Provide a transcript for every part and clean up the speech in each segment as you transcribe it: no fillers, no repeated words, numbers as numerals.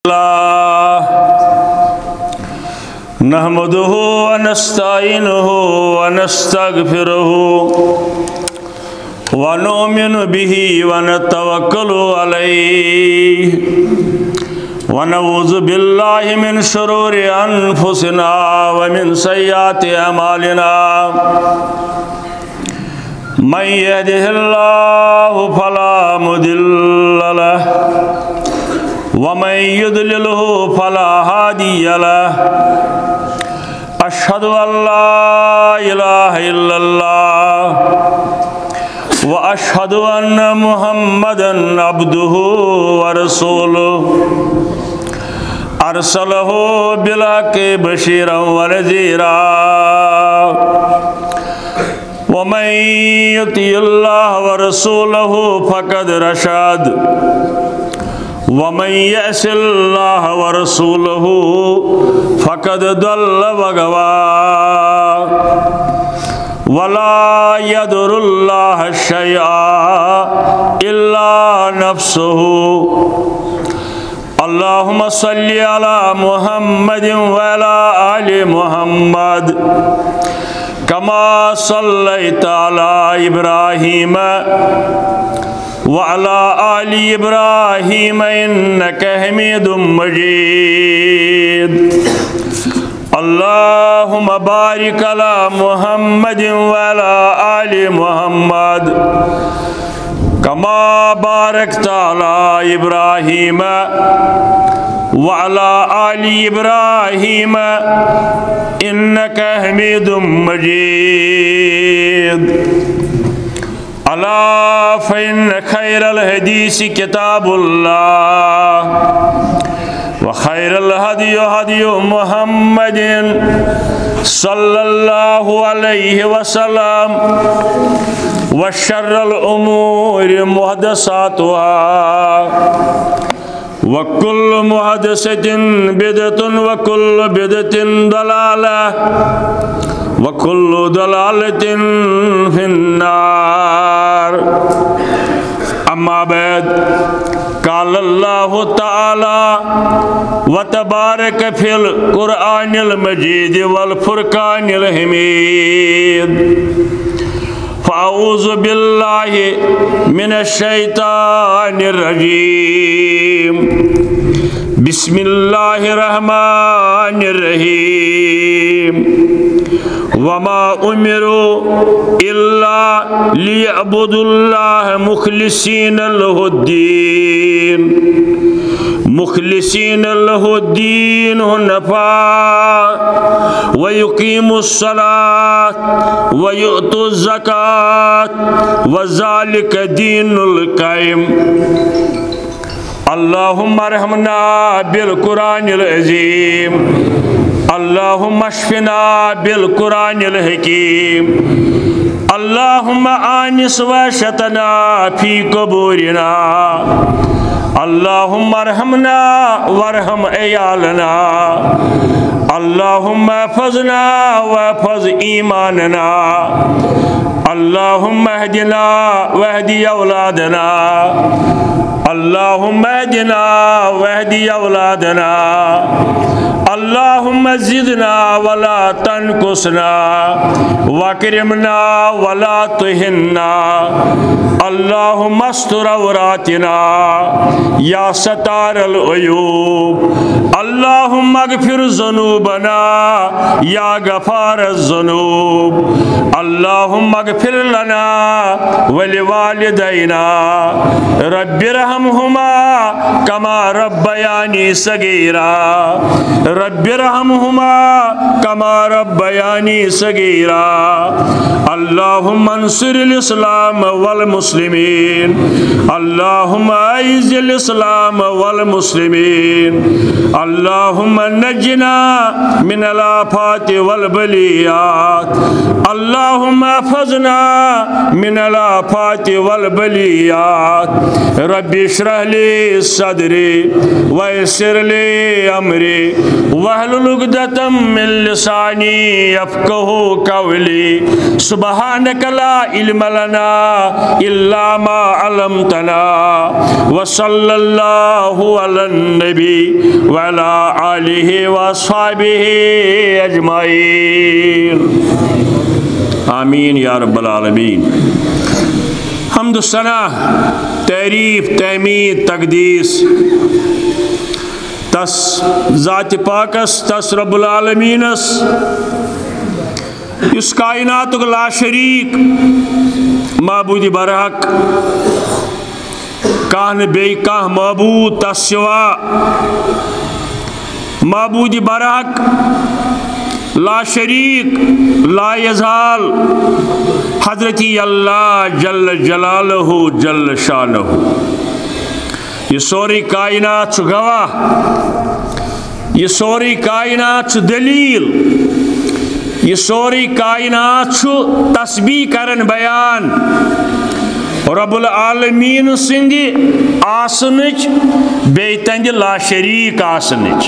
نحمده ونستعينه ونستغفره ونؤمن به ونتوكل عليه ونعوذ بالله من شرور أنفسنا ومن سيئات أعمالنا من يهده الله فلا مضل له ومن يضلله فلا هادي له أشهد أن لا إله إلا الله وأشهد أن محمدًا عبده ورسوله أرسله بالحق بشيرا ونذيرا ومن يطع الله ورسوله فقد رشد ومن يعص الله ورسوله فقد ضل وغوى ولا يضر الله شيئا إلا نفسه اللهم صل على محمد وعلى آل محمد كما صليت على إبراهيم وعلى آل إبراهيم إنك حميد مجيد اللهم بارك على محمد وعلى آل محمد كما باركت على إبراهيم وعلى آل إبراهيم إنك حميد مجيد ألا فإن خير الحديث كتاب الله وخير الهدي هدي محمد صلى الله عليه وسلم وشر الأمور محدثاتها وكل محدثة بدعة وكل بدعة ضلالة وكل ضلالة في النار أما بعد قال الله تعالى وتبارك في القرآن المجيد والفرقان الحميد فأعوذ بالله من الشيطان الرجيم بسم الله الرحمن الرحيم وما أمروا إلا ليعبدوا الله مخلصين له الدين حنفاء ويقيموا الصلاة ويؤتوا الزكاة وذلك دين القيم اللهم ارحمنا بالقرآن العظيم اللهم اشفنا بالقرآن الحكيم اللهم آنس وحشتنا في قبورنا اللهم ارحمنا وارحم عيالنا اللهم احفظنا واحفظ إيماننا اللهم اهدنا واهد أولادنا اللهم اهدنا واهد أولادنا اللهم زدنا ولا تنقصنا واكرمنا ولا تهنا اللهم استر عوراتنا يا ستار العيوب اللهم اغفر ذنوبنا يا غفار الذنوب اللهم اغفر لنا ولوالدينا رب ارحمهما كما ربياني صغيرا رب ارحمهما كما ربياني صغيرا اللهم انصر الإسلام والمسلمين اللهم أعز الإسلام والمسلمين اللهم ونجنا من الآفات والبليات اللهم احفظنا من الآفات والبليات رب اشرح لي صدري ويسر لي أمري واحلل عقدة من لساني يفقهوا قولي سبحانك لا علم لنا إلا ما علمتنا وصلى الله على النبي وعلى آله وأصحابه أجمعين آمین یا رب العالمین حمد و ثنا تعریف تحمید تقدیس تس ذات پاکس تس رب العالمینس اس کائنات لا شریک معبود برحق کان بے کان معبود تس سوا معبود برحق لا شریک لا یزال حضرتی اللہ جل جلالہ جل شانہ یہ سوری کائنات چھ گواہ یہ سوری کائنات چھ دلیل یہ سوری کائنات چھ تسبیح کرن بیان رب العالمین سندی آسنچ بیتند لا شریک آسنچ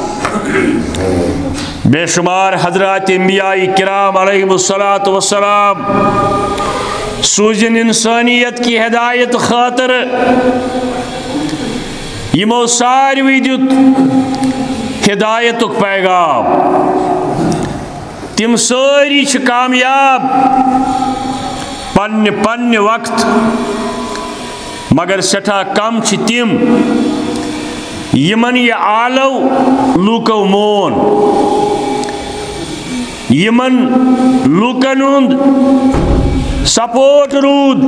بے شمار حضرات انبیاء کرام علیہ السلام سوزن انسانیت کی ہدایت خاطر یمو ساروی دیت ہدایت پیغام تم ساری چھ کامیاب پن وقت مگر سٹھا کم چھ تم یمن یہ آلو لوکو مون یمن لوکن ہند سپورٹ رود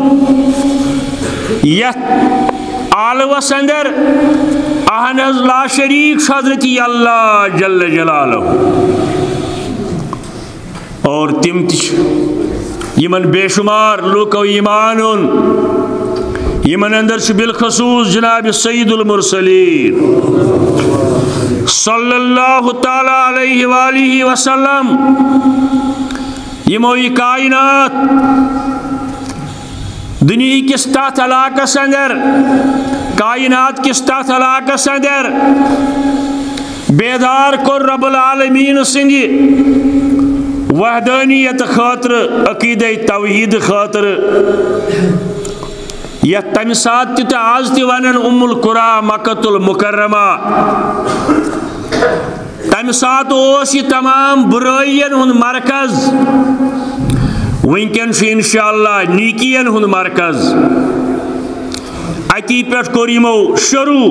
یت آلوس اندر اہنز لا شریک حضرتی اللہ جل جلالہ اور تم یمن بے شمار لوکو ایمانن یمن اندر بالخصوص جناب سید المرسلین صلی اللہ تعالی علیہ وآلہ وسلم یمو یہ کائنات دنیا کس تحت علاقہ اندر کائنات کس تحت علاقہ اندر بیدار کر رب العالمین سندی وحدانیت خاطر عقیدہ توحید خاطر یا تمہ سات تہ آز تہ ونن ام القرى مکۃ المکرمہ تمہ سات اوس یہ تمام برائین ہند مرکز ونکن انشاءاللہ نیکین ہند مرکز اتی پہ کور یمو شروع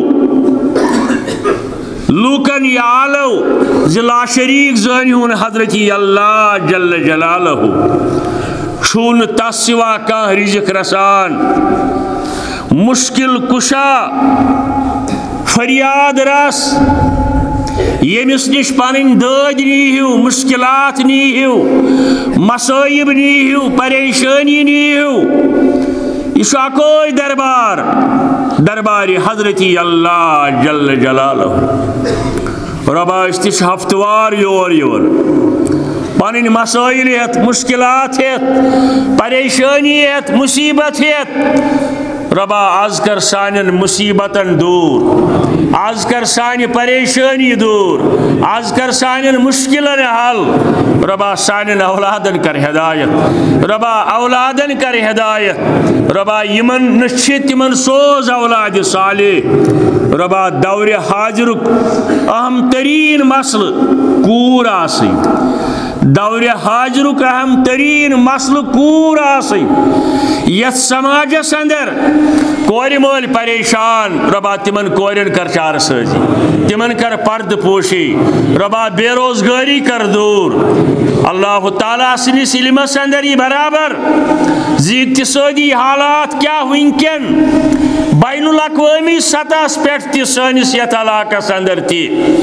لوکن یہ آلو لا شریک زانی ہون حضرتی اللہ جل جلالہ چھون تس سوا کان رزق رسان مشکل کشا فریاد رس یمس نش پن داد نیو مشکلات نیو مصائب نیو پریشانی نیو یہ اکوئی دربار دربار حضرتی اللہ جل جلالہ ربا استش ہفتوار یور پن مسائل ہت مشکلات ہت پریشانی ہت مصیبت ہت ربا آز کر سانن مصیبتن دور آز کر سانی پریشانی دور آز کر سانن مشکلن حل ربا سانن اولادن کر ہدایت ربا اولادن کر ہدایت ربا یمن نشت یمن سوز اولاد صالح ربا دور حاضرک اہم ترین مسل کور آسی دور حاضرک اہم ترین مسل کور آسی یت سماجس اندر کور مول پریشان ربا تمن کورن کر چار سازی تمن کر پرد پوشی ربا بے روزگاری کر دور اللہ تعالیٰ سنس علمس اندر یہ برابر زی اقتصادی حالات کیا ونکن بین الاقوامی سطح پہ سانس یت علاقس اندر تی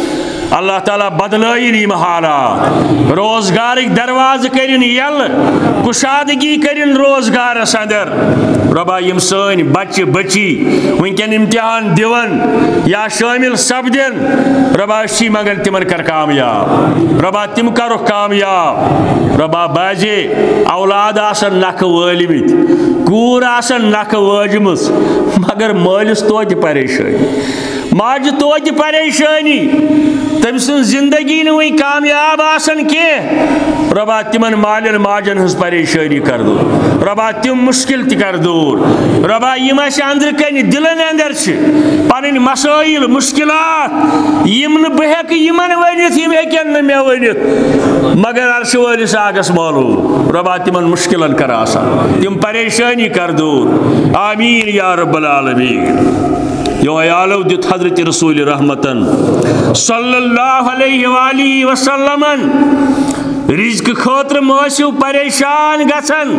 اللہ تعالیٰ بدلائن یم حالات روزگار دروازہ کرن یل کشادگی کرن روزگارس اندر ربا یم سن بچہ بچی ونکن امتحان دیون یا شامل سپدن ربا چی مگن تمن کر کامیاب ربا تم کرو کامیاب ربا باجے اولاد آسن نکھ وٲلمٕتۍ کوٗر آسن نکھ وٲجمٕژ مگر مٲلِس توتہِ پریشٲنی ماجہِ توتہِ پریشٲنی تٔمۍ سٕنٛز زندگی نہٕ وٕنۍ کامیاب آسان کینٛہہ ربا تمن مالٮ۪ن ماجن ہٕنٛز پریشٲنی کر دوٗر ربا تِم مُشکل تہِ کر دوٗر ربا یِم اَسہِ أنٛدرٕ کَنہِ دِلن اندر چھِ پنٕنۍ مسٲیِل مُشکلات یِم نہٕ بہٕ ہٮ۪کہٕ یِمن ؤنِتھ یِم ہیٚکن نہٕ مےٚ ؤنِتھ مگر عرشہِ وٲلِس آگس معلوٗم ربا تِمن مُشکلن کر آسان تِم پریشٲنی کر دوٗر آمیٖن یا رب العالمیٖن یو عیالو دیت حضرت رسول رحمتن صلی اللہ علیہ وآلہ وسلمن رزق خاطر مٲسِو پریشان گژھن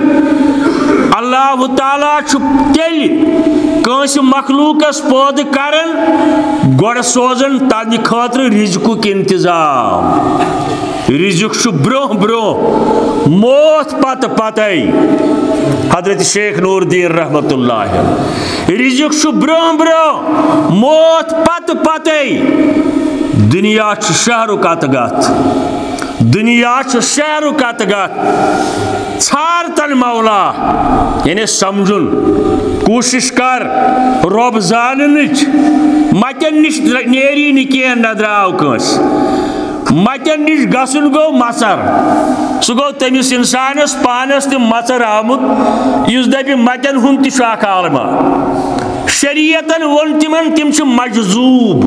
اللہ تعالیٰ چھُ تیٚلہِ کٲنٛسہِ مخلوٗقس پٲدٕ کران گۄڈٕ سوزان تہنٛدِ خٲطرٕ رزقُک انتظام رزق چھُ برونٛہہ برونٛہہ موت پتہٕ پتے حضرت شیخ نور الدین رحمت اللہ رزق چھُ برونٛہہ برونٛہہ موت پتہٕ پتے دنیا چھُ شہرُک اتگتھ دنیا چھُ شہرُک اتگتھ ژھار تن مولا یعنی سمجھُن کوٗشش کر رۄب زاننٕچ متٮ۪ن نِش نیری نہٕ کینٛہہ نہ درٛاو کٲنٛسہِ متٮ۪ن نِش گژھُن گوٚو مژر سُہ گوٚو تٔمِس اِنسانس پانس تہِ مژر آمُت یُس دپہِ متٮ۪ن ہُنٛد تہِ چھُ اکھ عالما شریعتن ووٚن تِمن تِم چھِ مجذوٗب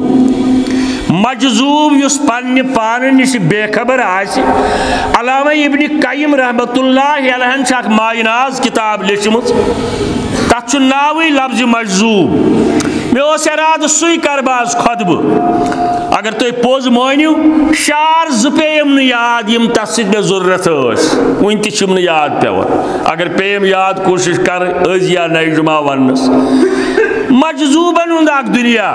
مجذوٗب یُس پننہِ پانہٕ نِش بے خبر آسہِ علامہ ابن قیم رحمت اللہ علیہن چھِ اکھ مایناز کِتاب لیچھمٕژ تتھ چھُ ناوٕے لفظِ مجذوٗب مےٚ اوس ارادٕ سُے کر بہٕ آز خۄطبہٕ اگر تُہۍ پوٚز مٲنِو شعار زٕ پیٚیِم نہٕ یاد یِم تتھ سۭتۍ مےٚ ضروٗرت ٲسۍ وُنہِ تہِ چھِم نہٕ یاد پیٚوان اگر پیٚیِم یاد کوٗشش کر أزۍ یا نَیہِ جُمعہ وننس مجذوٗبن ہُنٛد اکھ دُنیا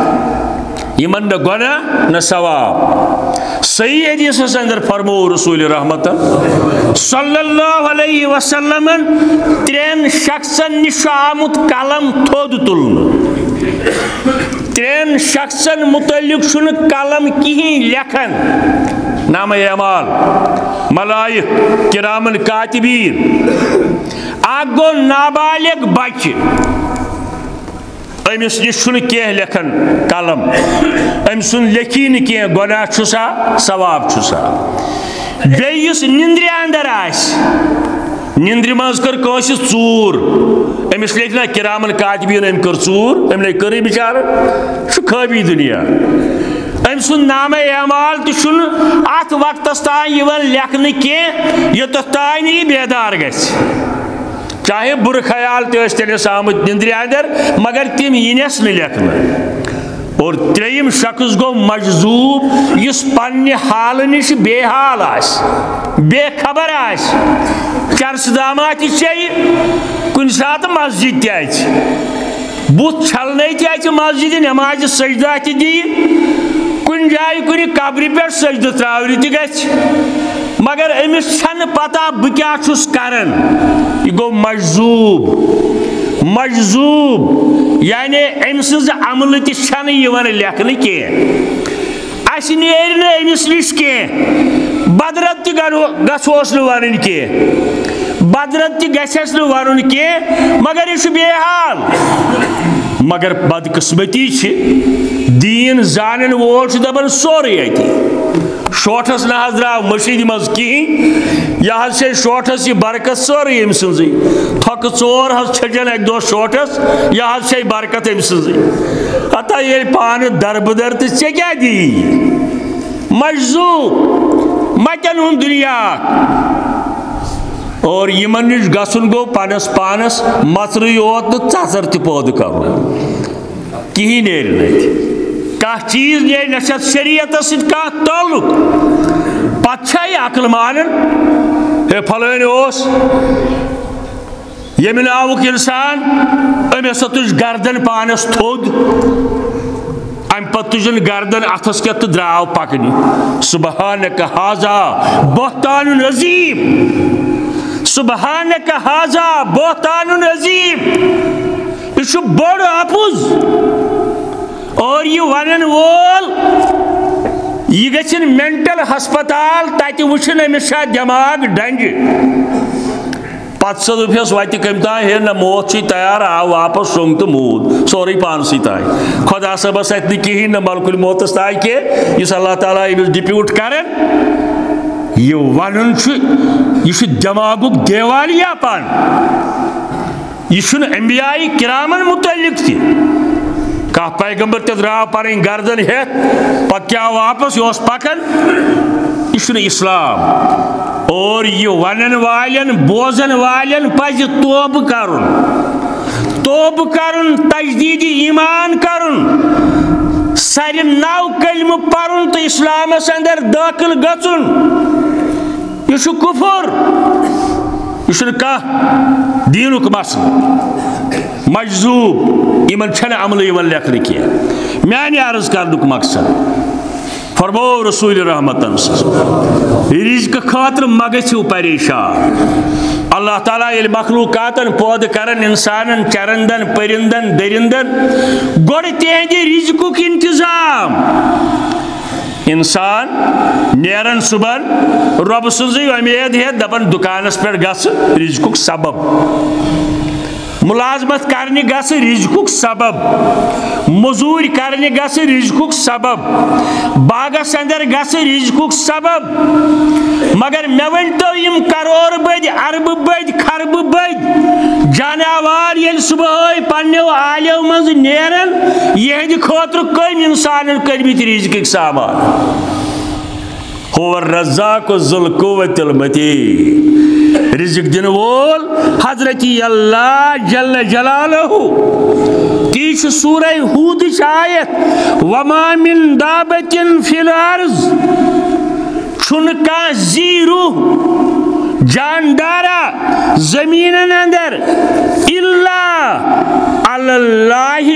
یمن نہ گۄناہ نہ ثواب صحیح حدیثس اندر فرمو رسول رحمت صلی اللہ علیہ وسلمن ترٛٮ۪ن شخصن نِش چھُ آمُت قلم تھوٚد تُلنہٕ ترٛٮ۪ن شخصن متعلق چھُنہٕ قلم کِہیٖنۍ لیکھان نامہ اعمال ملائک کرامن کاتبین اکھ گوٚو نابالغ بچہِ أمِس نِش چھُنہٕ کینٛہہ لیکھان قلم أمۍ سُنٛد لیکھی نہٕ کینٛہہ گۄناہ چھُسا ثواب چھُسا بیٚیہِ یُس نِندرِ اندر آسہِ نِندرِ منٛز کٔر کٲنٛسہِ ژوٗر أمِس لیکھِ نا کرامن کاتبیٖن أمۍ کٔر ژوٗر أمۍ نے کٔرٕے بِچارٕ چھُ خٲبی دُنیا أمۍ سُنٛد نامہ اعمال تہِ چھُنہٕ اتھ وقتس تام یِوان لیکھنہٕ کینٛہہ یوٚتتھ تام نہٕ یہِ بیدار گژھِ چاہے برٕ خیال تہِ ٲسۍ تٔمِس آمٕتۍ نِندرِ اندر مگر تِم یِنٮ۪س نہٕ لیکھنہٕ اور ترٛیٚیِم شخص گوٚو مجذوٗب یُس پننہِ حالہٕ نِش بے حال آسہِ بے خبر آسہِ چرسہٕ داما تہِ چیٚیہِ کُنہِ ساتہٕ مسجد تہِ اَژِ بُتھ چھلنے تہِ اَژِ مسجدِ نٮ۪مازِ سجدہ تہِ دِیہِ کُنہِ جایہِ کُنہِ قبرِ پٮ۪ٹھ سجدٕ ترٛاونہِ تہِ گژھِ مگر أمِس چھنہٕ پتہ بہٕ کیٛاہ چھُس کران یہِ گوٚو مجذوٗب مجذوٗب یعنی أمۍ سٕنٛز عملہٕ تہِ چھنہٕ یِوان لیکھنہٕ کینٛہہ اَسہِ نیرِ نہٕ أمِس نِش کینٛہہ بدرت تہِ گژھوس نہٕ وَنٕنۍ کینٛہہ بدرت تہِ گژھٮ۪س نہٕ وَنُن کینٛہہ مگر یہِ چھُ بے حال مگر بدقٕسمتی چھِ دیٖن زانن وول چھُ دپان سورُے اَتی شوٹھس نہ حظ درٛاو مٔشیٖد منٛز کِہیٖنۍ یہِ حظ چھے شوٹھس یہِ برکت سٲرٕے أمۍ سٕنٛزٕے تھۄکہٕ ژور حظ چھٔجن اکہِ دۄہ شوٹھس یہِ حظ چھے برکت أمۍ سٕنٛزٕے ہتا ییٚلہِ پانہٕ دربٕدر تہٕ ژےٚ کیٛاہ دِیی مجذوٗب متٮ۪ن ہُنٛد دُنیا اور یِمن نِش گژھُن گوٚو پننس پانس مژرٕے یوت نہٕ ژژر تہِ پٲدٕ کرُن کِہیٖنۍ نیرِ نہٕ اَتہِ کانٛہہ چیٖز نیرِ نہ چھِ اتھ شریعتس سۭتۍ کانٛہہ تعلق پتہٕ چھا یہِ عقل مانان ہے پھلٲنۍ اوس ییٚمہِ ناوُک اِنسان أمۍ ہسا تُج گردن پانس تھوٚد تم پتہ تجن گردن اتھس کیت دراو پکنی سبحانک ھذا بہتان عظیم سبحانک ھذا بہتان عظیم یہ بڑ اپز اور یہ ونن وول یہ گژھن مینٹل ہسپتال تتہ وچھن امس شاید دماغ ڈنج پتہ سا دپس وتہ کم تام ہے نہ موت چھ تیار آو واپس شونگ تو مود سوری پانسی تام خدا صبس ات کہین نہ ملک الموتس تام کی اس اللہ تعالیٰ امس ڈپیوٹ کرن یہ ونن یہ دماغک دیوالیہ پن یہ انبیاء کرامن متعلق تہ کھانا پیغمبر تہ درا پن گردن ہیت پتہ کیا واپس یہ پکان یہ اسلام اور یہ ونن والن بوزن والن پز توبہ کرن تجدید ایمان کرن سر نو کلمہ پرن تو اسلامس اندر داخل گژھن یہ کفر یہ کھانا دینک مسئلہ مجذوب یمن چھن عمل یمن لیکھن کی میانہ عرض کرنک مقصد فرمو رسول رحمت رزق خاطر مگھو پریشان اللہ تعالیٰ یل مخلوقاتن پود کرن انسانن چرندن پرندن درندن گوڑ تہندِ رزقک انتظام انسان نیرن صبح رب سنزی امید ہے دپن دکانس پہ گس رزقک سبب ملازمت کرنے گس رزقک سبب مزور کرنے گس رزقک سبب باغس اندر گس رزقک سبب مگر مے ونتو یم کرور بد ارب بد خرب بد جاناوار یل صبح پنو عالیو مز نیرن یہد خاطر کم انسان کرمت رزقک سامان هو الرزاق ذو القوة المتين رزق دن وول حضرت اللہ جل جلالہ تیش سورہ ہود آیت وما من دابت فی الارض چھن کا زیرو جاندارا زمینن اندر الا علی اللہ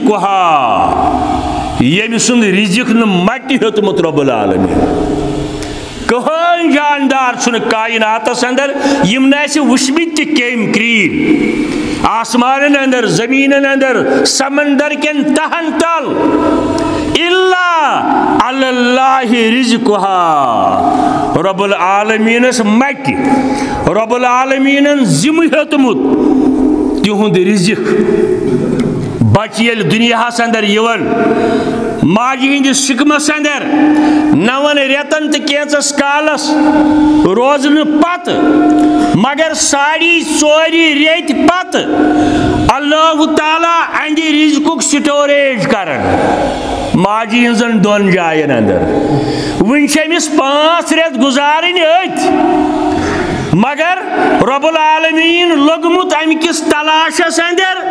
رزقها یم سند رزق نمٹی ہوتمت رب العالمین کہن جاندار چھن کائناتس اندر یم نہ وچمت کیم کریل آسمانن اندر زمینن اندر سمندر کن تہن تل الا علی اللہ رزقها رب العالمینس مٹ رب العالمینن ذمہ ہیوتمت تہند رزق بچ یل دنیاہس اندر یون ماجہ ہندس شکمس اندر نون ریتن تو کینچس کالس روزن پت مگر ساڑی ژوری ریت پت اللہ تعالیٰ اہند رزقک سٹوریج کرن ماجہ ہنزن دون جائن اندر ون امس 5 ریت گزارن ات مگر رب العالمین لوگمت امکس تلاشس اندر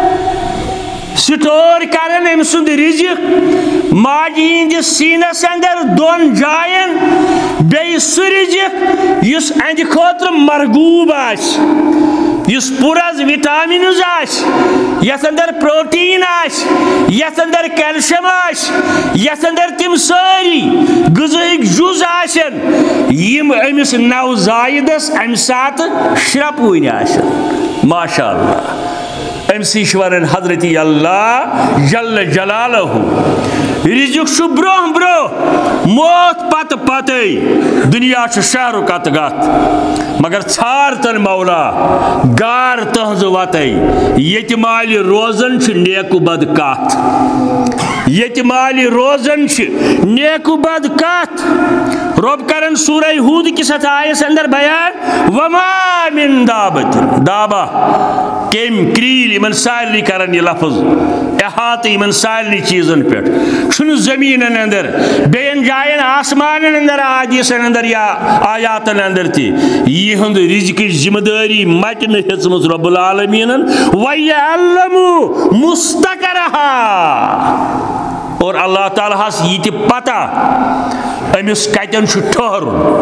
سٹور کرن ام سند رزق ماجہ ہندس سینس اندر 2 جائن بی سہ رزق اس اند خاطر مرغوب آس اس پورز وٹامنز آس یس اندر پروٹین آس یس اندر کیلشیم آس یس اندر تم ساری غذائک جز آسن یم امس نو زائدس ام سات شرپوین آسن ماشاء اللہ امسی شورن حضرت اللہ جل جلالہ رزق برہ برہ موت پت پتے دنیا شہر کت گت مگر ژھار تن مولا گار تہذ وتے یت مال روزن نیک بد کت یت مال روزن نیک بد کت رب کرن سورہ ہود کس آیس اندر بیان وما من دابت دابا کم کریل یمن سارنی کرن یہ لفظ احاطہ یمن سارنی چیزن پہ چھن زمینن اندر بین جائن آسمانن اندر حدیثن اندر یا آیاتن اندر تی یہ ہند رزق ذمہ داری مٹ نہمت رب العالمین وَيَعْلَمُ مُسْتَقَرَهَا اور اللہ تعالیٰ ہس یہ پتہ امس کتن ٹھہر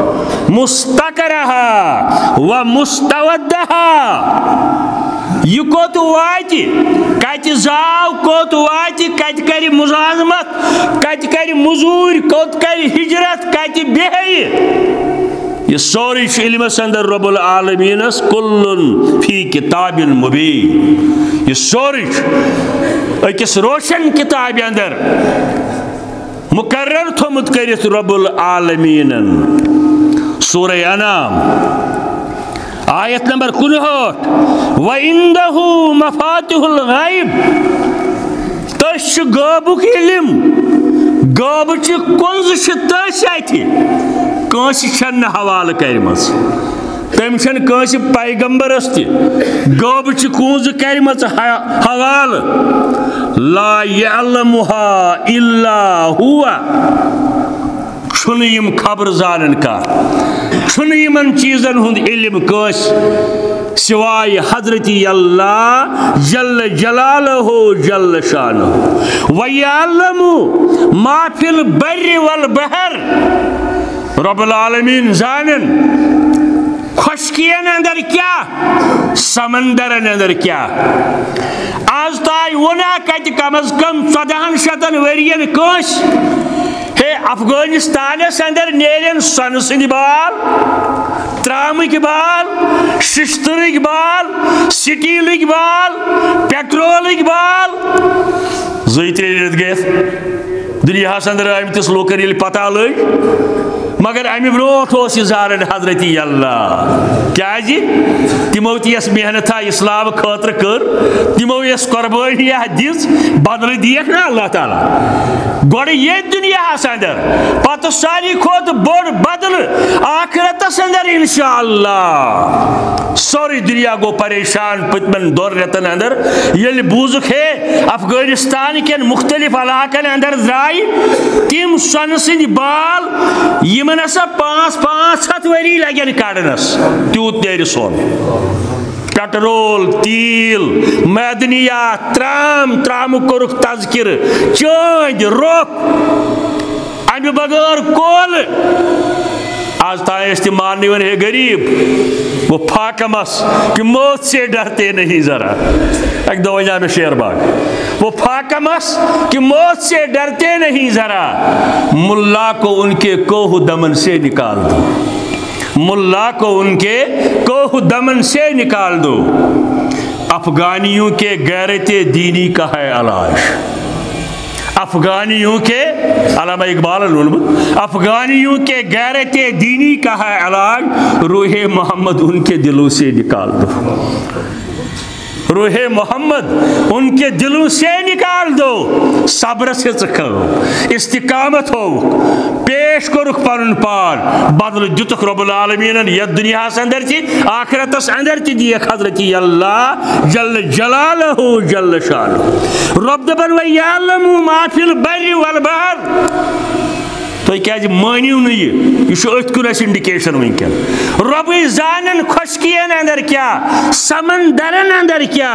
مستقرہا و مستودہا یہ کوت وات کت زاو کوت وات کت کر ملازمت کت کر مزور کوت کر ہجرت کت بیہی یہ سوری علم اندر رب العالمین کل فی کتاب مبین یہ سوری اکس روشن کتاب اندر مقرر تھومت کرت رب العالمین سورہ انعام آیت نمبر 59 وَإِنْدَهُ مَفَاتِحُ الْغَيْبِ تش غابک علم غابچ کنز تش اتھ کنس چھن حوالہ کرمز تم چھن کنس پیغمبرس تہ غابچ کنز کرمز حوالہ لا يعلمها الا هو چھن یم خبر زانن کا چھن یمن چیزن ہند علم کس سوائے حضرت اللہ جل جلالہ جل شانہ وَيَعْلَمُ مَا فِي الْبَرِّ وَالْبَحْرِ رب العالمین زانن خشکین اندر کیا سمندرن اندر کیا آج تائی ونا کت کم از کم 1400 ورین کس ہے افغانستانس اندر نیرین سن سند بال ترامک بال ششترک بال سٹیلک بال پیٹرولک بال زیتری رت گیت دنیا اندر آمتس لوکن یل پتہ لگ مگر امی بروت اس زارن حضرت اللہ کیا جی تمو تیس محنت اسلام خاطر کر تمو اس قربانی دس بدل دیکھ نا اللہ تعالی گوڑ یہ دنیا اندر پتہ ساری کھوت بوڑ بدل آخرتس اندر انشاءاللہ سوری دنیا گو پریشان پتمن دور رتن اندر یل بوزک ہے افغانستان کن مختلف علاقن اندر زرائی تم سن سند بال یمن ہسا 500 وری لگن کڑنس تیوت نیرِ سون پیٹرول تیل معدنیات ترام کورک تذکر چاند روپ امہ بغیر کول آج تائیں استعمال نہیں ہے غریب وہ پھاکمس کہ موت سے ڈرتے نہیں ذرا ایک دو وجہ میں شیر باغ وہ پھاکمس کہ موت سے ڈرتے نہیں ذرا ملا کو ان کے کوہ دمن سے نکال دو ملا کو ان کے کوہ دمن سے نکال دو افغانیوں کے غیرت دینی کا ہے علاج افغانیوں کے علامہ اقبال افغانیوں کے غیرت دینی کا ہے علاج روح محمد ان کے دلوں سے نکال دو روح محمد ان کے دلوں سے نکال دو صبر سے چکھو استقامت ہو پیش کرک پن پان بدل دتک رب العالمین یہ دنیا اندر تھی آخرت اندر تھی دیکھ حضرت اللہ جل جلالہ جل شانہ رب دبن وَيَعْلَمُ مَا فِي الْبَرِّ وَالْبَحْرِ تو کیا جی مانیو نہیں یہ ات کن اس انڈیکیشن ونکن رب زانن خشکین اندر کیا سمندرن اندر کیا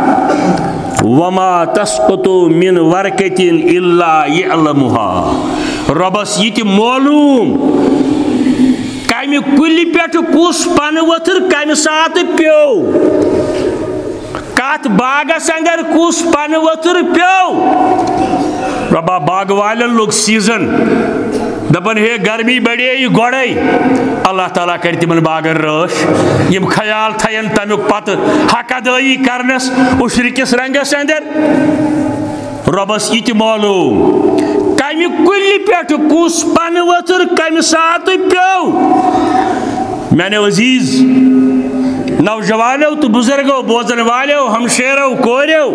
وما تسقط من ورقۃ الا يعلمها ربس یہ معلوم کمہ کلی پہ کس پن وتر کمہ سات پیو کت باغس اندر کس پن وتر پیو ربا باغ والن لوگ سیزن دپن ہے گرمی بڑے یہ گوڑے اللہ تعالیٰ کر تمن باغن رش یم خیال تھین تمیک پتہ حق ادائی کرنس اشرکس رنگس اندر ربس یہ معلوم کمہ کلی پہ کس پن وتر کمہ سات پیو میانے عزیز نوجوانو تو بزرگو بوزن والو ہمشیرو کوریو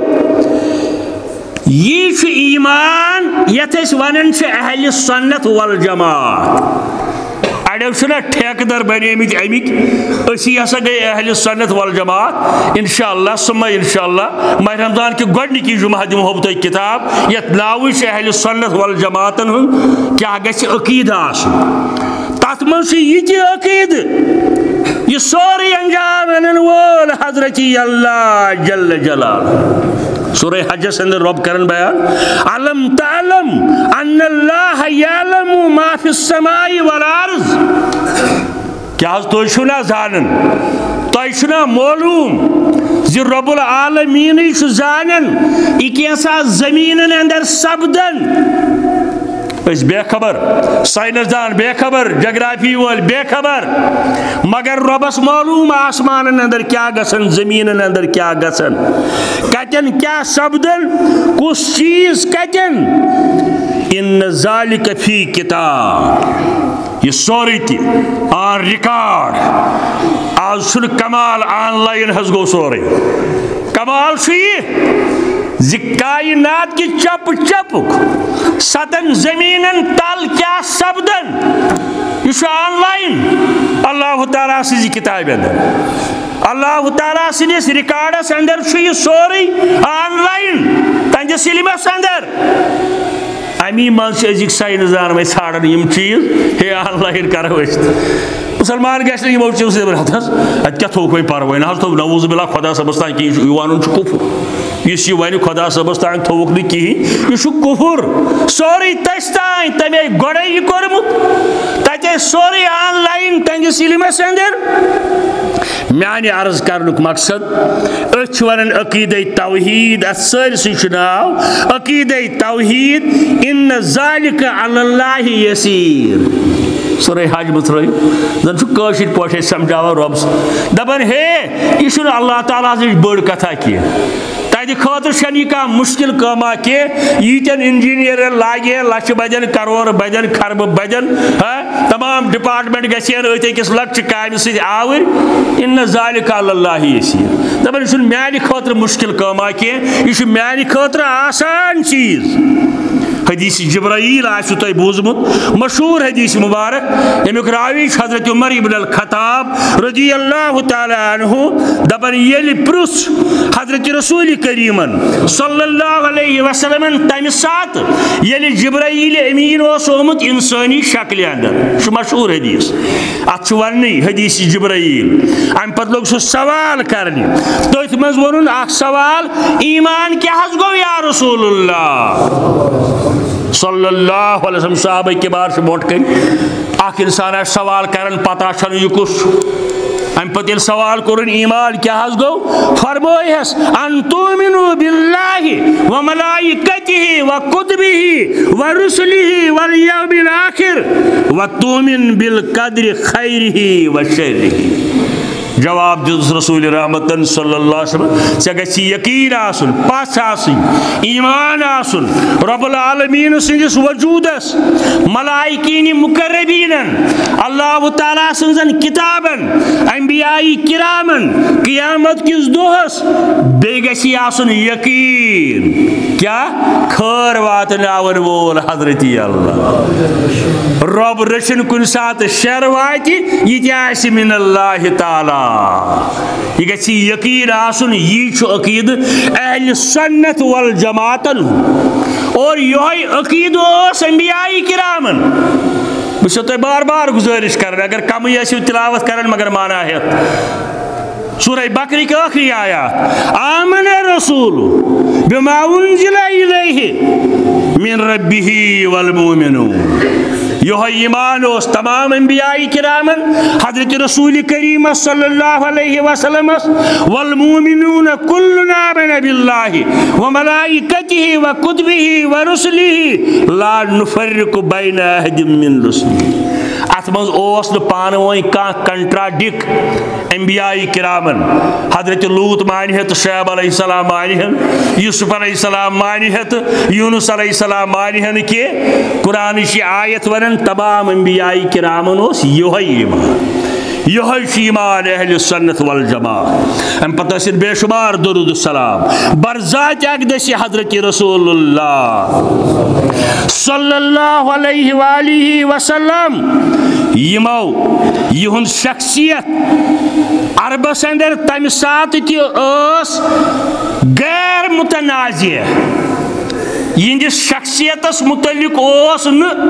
یہ ایمان یت ونان اہل سنت والجماعت اڑو ٹھیکدر بنیمت امک اسی ہسا گئی اہل سنت والجماعت انشاءاللہ ثم انشاءاللہ ماہ رمضان کے گۄڈنِکی جمعہ دمو بہ تۄہہِ کتاب یتھ ناوٕے چھُ اہل سنت والجماعتن ہُنٛد کیاہ گژھِ عقیدہ آسُن تتھ منٛز چھُ یہِ تہِ عقیدٕ یہ سورے انجام انن وول حضرت اللہ جل جلالہ سورہ حج اندر رب کرن بیان علم تعلم ان اللہ یعلم ما فی السماء والارض کیا تو چھنا زانن تو چھنا معلوم زی رب العالمین زانن یہ کیسا زمینن اندر سبدن اس بے خبر سائنسدان بے خبر جغرافی وال بے خبر مگر ربس معلوم آسمان اندر کیا گسن زمین اندر کیا گسن کتن کیا سبدن کس چیز کتن ان ذالک فی کتاب یہ سوری تھی آن ریکارڈ آج سن کمال آن لائن حس گو سوری کمال چھ کائنات کی چپ چپک ستن زمینن تل کیا سبدن یہ آن لائن اللہ تعالیٰ سی کتاب اندر اللہ تعالیٰ سندس ریکارڈس اندر یہ سوری آن لائن تہندس علمس اندر امی من ازک سائنسدان میں ژھانڈان یم چیز ہے آن لائن کرو مسلمان گھس نا یمو چیزو سۭتۍ ہتس اتہ کیا تھوک وۄنۍ پروٲے نہ حظ تھوٚو نعوذ باللہ خدا صٲبس تانۍ کِہیٖنۍ یہِ وَنُن چھُ کُفر یُس یہِ وَنہِ خدا صٲبس تانۍ تھووُکھ نہٕ کِہیٖنۍ یہِ چھُ کُفر سورُے تٔسۍ تانۍ تَمے گۄڈَے یہِ کوٚرمُت تَتے سورُے آن لایِن تہنٛدِس علمس اندر میانہِ عرض کرنُک مقصد أسۍ چھِ وَنان عقیٖدے توحیٖد اتھ سٲرسٕے چھُ ناو عقیٖدے توحیٖد اِنَّ ذالِکَ عَلَى اللہِ یسیٖر سورہ حج مترٲیِو زن چھُ کٲشِر پٲٹھۍ سمجھاوان رۄبس دپان ہے یہ چھُنہٕ اللہ تعالیٰ ہٕچ بٔڑ کتھا کینٛہہ تہنٛدِ خٲطرٕ چھنہٕ یہِ کانٛہہ مُشکِل کٲما کینٛہہ ییٖتٮ۪ن انجیٖنیرن لاگہِ ہے لچھِ بدٮ۪ن کرور بدٮ۪ن خربہٕ بدٮ۪ن تمام ڈپارٹمنٹ گژھن أتھۍ أکِس لۄکچہِ کامہِ سۭتۍ آوٕرۍ اِنَّ ذالِکَ عَلَى اللہِ یسیٖر دپان یہِ چھُنہٕ میانہِ خٲطرٕ مُشکِل کٲما کینٛہہ یہِ چھُ میانہِ خٲطرٕ آسان چیٖز حدیث جبرائیل آسو تۄہہِ بوٗزمُت مشہوٗر حدیث مبارک ییٚمیُک راوی چھُ حضرت عمر ابن الخطاب رضی اللہ تعالیٰ عنہ دپان ییٚلہِ پرُژھ حضرت رسول کریٖمن صلی اللہ علیہ وسلمن تمہِ ساتہٕ ییٚلہِ جبرائیل امین اوس آمُت انسٲنی شکلہِ اندر یہِ چھُ مشہوٗر حدیث اتھ چھُ وننٕے حدیث جبرائیل امہِ پتہٕ لوگ سُہ سوال کرنہِ تٔتھۍ منٛز ووٚنُن اکھ سوال ایمان کیٛاہ حظ گوٚو یا رسول اللہ صلی اللہ علیہ وسلم صحابہ کبار سے برونٛٹھ کن اکھ انسان آسہِ سوال کران پتہ چھنہٕ یہِ کُس چھُ امہِ پتہٕ ییٚلہِ سوال کوٚرُن ایمان کیٛاہ حظ گوٚو فرمٲیہس ان تؤمنوا باللہ وملائکتہ وکتبہ ورسلہ والیوم الآخر وتؤمن بالقدر خیرہ وشرہ جواب دس رسول رحمت صلی اللہ علیہ وسلم ژےٚ گژھی یقین آسُن پژھ آسٕنۍ ایمان آسُن رب العالمین سٕنٛدِس وجوٗدس ملائکین مقربینن اللہ تعالیٰ سٕنٛزن کتابن انبیاء کرامن قیامت کس دۄہس بیٚیہِ گژھی آسُن یقین کیا خٲر واتناون وول حضرت اللہ رب رچھن کُنہِ ساتہٕ شر واتہِ یہِ تہِ آسہِ من اللہ تعالیٰ یہ گژھی یقین آسن یہ چھُ عقیدٕ اہل سنت والجماعتن اور یہوے عقیدٕ اوس انبیاء کرامن بہٕ چھُسو تۄہہِ بار بار گزٲرش کران اگر کمٕے ٲسِو تلاوت کران مگر مانا ہیٚتھ سورہ بقرہ کی آخری آیات آمن رسول بما انزل الیہ من ربہ والمؤمنون یہ ایمان اس تمام انبیاء کرامن حضرت رسول کریم صلی اللہ علیہ وسلم والمؤمنون کلنا آمن باللہ وملائکتہ وکتبہ ورسلہ لا نفرق بین احد من رسلہ ات مز اوس نہ پانہٕ ؤنۍ کانٛہہ کنٹراڈک انبیاء کرامن حضرت لوط مانہِ ہے تو شعیب علیہ السلام مانہِ ہے یوسف علیہ السلام مانہِ ہے تو یونس علیہ السلام مانہِ ہے نہٕ کینٛہہ قرآنٕچ یہِ آیت ونان تمام انبیاء کرامن اوس یہوے ایمان یہوے چھُ ایمان اہل سنت والجماعت امہِ پتہٕ ٲسِن بے شمار درود السلام برذاتِ اقدس حضرت رسول اللہ صلی اللہ علیہ وآلہ وسلم یمو یہند شخصیت عربس اندر تمہِ ساتہٕ تہِ ٲس غیر متنازع یہندس شخصیتس متعلق اوس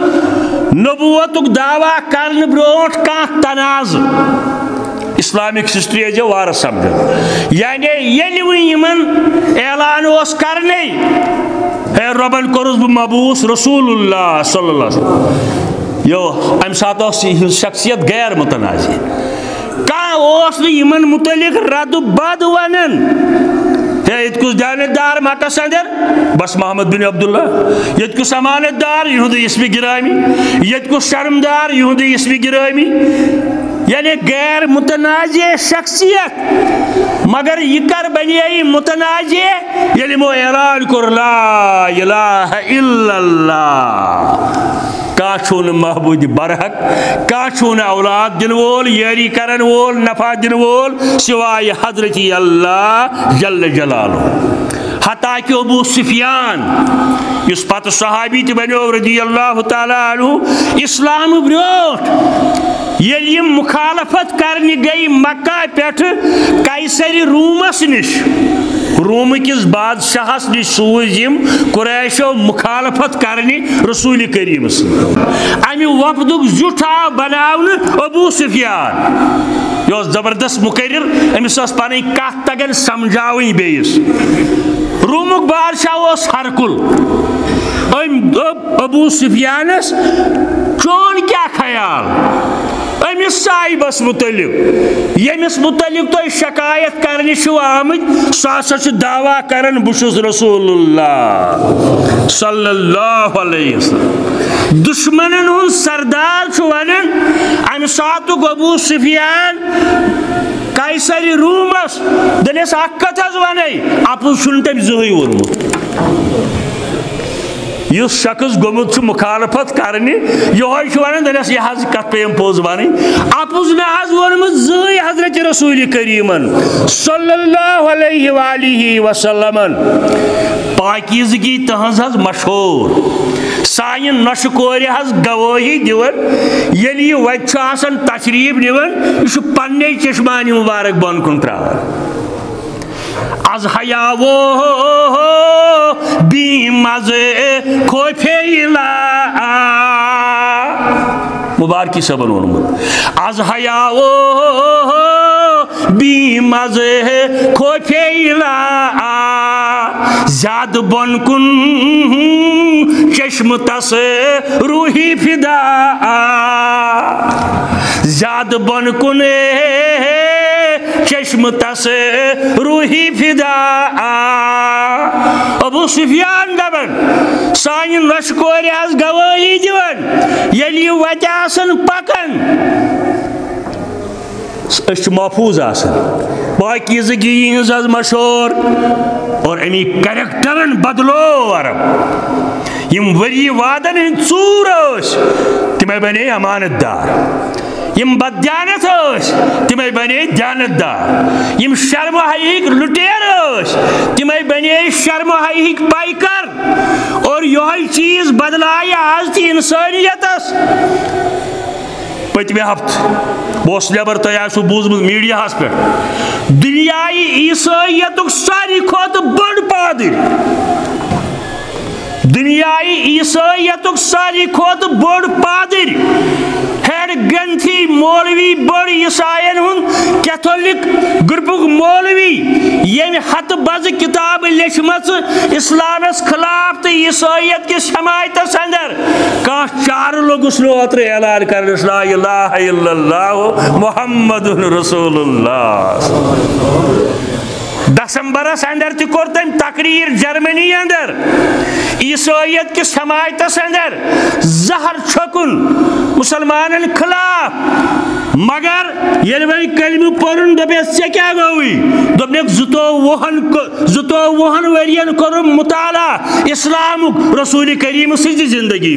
نبوتک دعویٰ کرنے برونٹھ کانٛہہ تنازع اسلامک ہسٹری جو وار سمجھ یعنی ییٚلہِ وۄنۍ یِمن اعلان اوس کرنے ہے رۄبن کوٚرُس بہٕ مبعوٗث رسول اللہ صلی اللہ علیہ وسلم یو امہِ ساتہٕ اوس یِہنٛز شخصیت غیر متنازع کانٛہہ اوس نہٕ یِمن متعلق رد بد ونان ہے ییٚتہِ کُس دیانتدار مکس اندر بس محمد بن عبداللہ ییٚتہِ کُس امانت دار یِہُنٛدُے اسمِ گرامی ییٚتہِ کُس شرمدار یِہُنٛدُے اسمِ گرامی یعنی غیر متنازع شخصیت مگر یہ کر بنے متنازع ییٚلہِ یِمو اعلان کوٚر لا الہ الا اللہ کانٛہہ چھُنہٕ محبوٗدِ برحق کانٛہہ چھُنہٕ اولاد دِنہٕ وول یٲری کرن وول نفع دِنہٕ وول سوائے حضرت اللہ جل جلالہ حتیٰ کہ ابو سفیان یُس پتہٕ صحابی تہِ بنیو رضی اللہ تعالیٰ عنہ اسلام برونٛٹھ ییٚلہِ یِم مخالفت کرنہِ گٔے مکہ پٮ۪ٹھٕ قیصرِ روٗمس نِش روٗمٕکِس بادشاہس نِش سوٗزۍ یِم قریشو مخالفت کرنہِ رسول کریم امہِ وفدُک زیُٹھ آو بناونہٕ ابو سفیان یہِ اوس زبردست مقرر أمِس ٲس پنٕنۍ کتھ تگان سمجھاوٕنۍ بیٚیِس روٗمُک بادشاہ اوس ہرکُل أمۍ دوٚپ ابو سفیانس چون کیٛاہ خیال أمِس صاحبس متعلق ییٚمِس متعلق تۄہہِ شکایت کرنہِ چھِو آمٕتۍ سُہ ہسا چھُ دعوا کران بہٕ چھُس رسول اللہ صلی اللہ علیہ وسلم دشمنن ہُنٛد سردار چھُ ونان امہِ ساتُک ابو سفیان قیصرِ روٗمس دٔپنس اکھ کتھ حظ ونے اپُز چھُنہٕ تٔمۍ زٕہٕنۍ ووٚنمُت یُس شخص گوٚمُت چھُ مخالفت کرنہِ یِہوے چھُ ونان دٔپنس یہِ حظ کتھ پیٚیَم پوٚز ونٕنۍ اپُز نہ حظ ووٚنمُت زٕہٕنۍ حضرت رسول کریٖمن صلی اللہ علیہ وآلہ وسلمن پاکیزگی تہنٛز حظ مشہوٗر سانہِ نۄشہِ کورِ حظ گوٲہی دِوان ییٚلہِ یہِ وتہِ چھُ آسان تشریٖف نِوان یہِ چھُ پننے چشمانہِ مُبارک بۄن کُن ترٛاوان از حیاوو بی مزے کھوفیلا مبارکی صاحبن وونمُت از حیاوو بی مزے کھوفیلا زیادٕ بۄن کُن چشم تس روحی فدا زیادٕ بۄن کُن چشم تس روحی فدا ابو سفیان دپان سانہِ نۄشہِ کورِ حظ گوٲہی دِوان ییٚلہِ یہِ وتہِ آسان پکان أسۍ چھِ محفوٗظ آسان پاکیزگی ہٕنٛز حظ مشہوٗر اور اَمِکۍ کریکٹرن بدلو عرب یِم ؤری وادن ہٕنٛدۍ ژوٗر ٲسۍ تِمے بنے امانت دار یم بدیانت ٲسۍ تِمے بنے دیانت دار یم شرم حیاہٕکۍ لُٹیر ٲسۍ تِمے بنے شرم حیاہٕکۍ پایکر اور یہوے چیز بدلایہِ آز تہِ انسٲنیتس پٔتمہِ ہفتہٕ بہٕ اوسُس نٮ۪بر تۄہہِ آسوٕ بوٗزمُت میٖڈیاہس پٮ۪ٹھ دُنیاے عیٖسٲیتُک ساروی کھۄتہٕ بٔڑ پادٕرۍ دُنیاے عیٖسٲیتُک ساروی کھۄتہٕ بوٚڑ پادٕرۍ ہیڈ گرنتھی مولوی بٔڑ عیٖساین ہُنٛد کیتھولک گروپُک مولوی ییٚمہِ ہتہٕ بزٕ کِتابہٕ لیچھمژٕ اسلامس خلاف تہٕ عیٖسٲیت کِس حمایتس اندر کانٛہہ چارٕ لوٚگُس نہٕ اوترٕ اعلان کرنس لا الہ الا اللہ محمد رسول اللہ دسمبرس اندر تہِ کوٚر تٔمۍ تقریٖر جرمنی اندر عیٖسٲیت کِس حمایتس اندر زہر چھۄکُن مسلمانن خلاف مگر ییٚلہِ وۄنۍ کلمہٕ پوٚرُن دوٚپیس ژےٚ کیٛاہ گوٚوُے دوٚپنکھ 22 ؤرین کوٚرُم مطالعہ اسلامُک رسول کریم سٕنزِ زندگی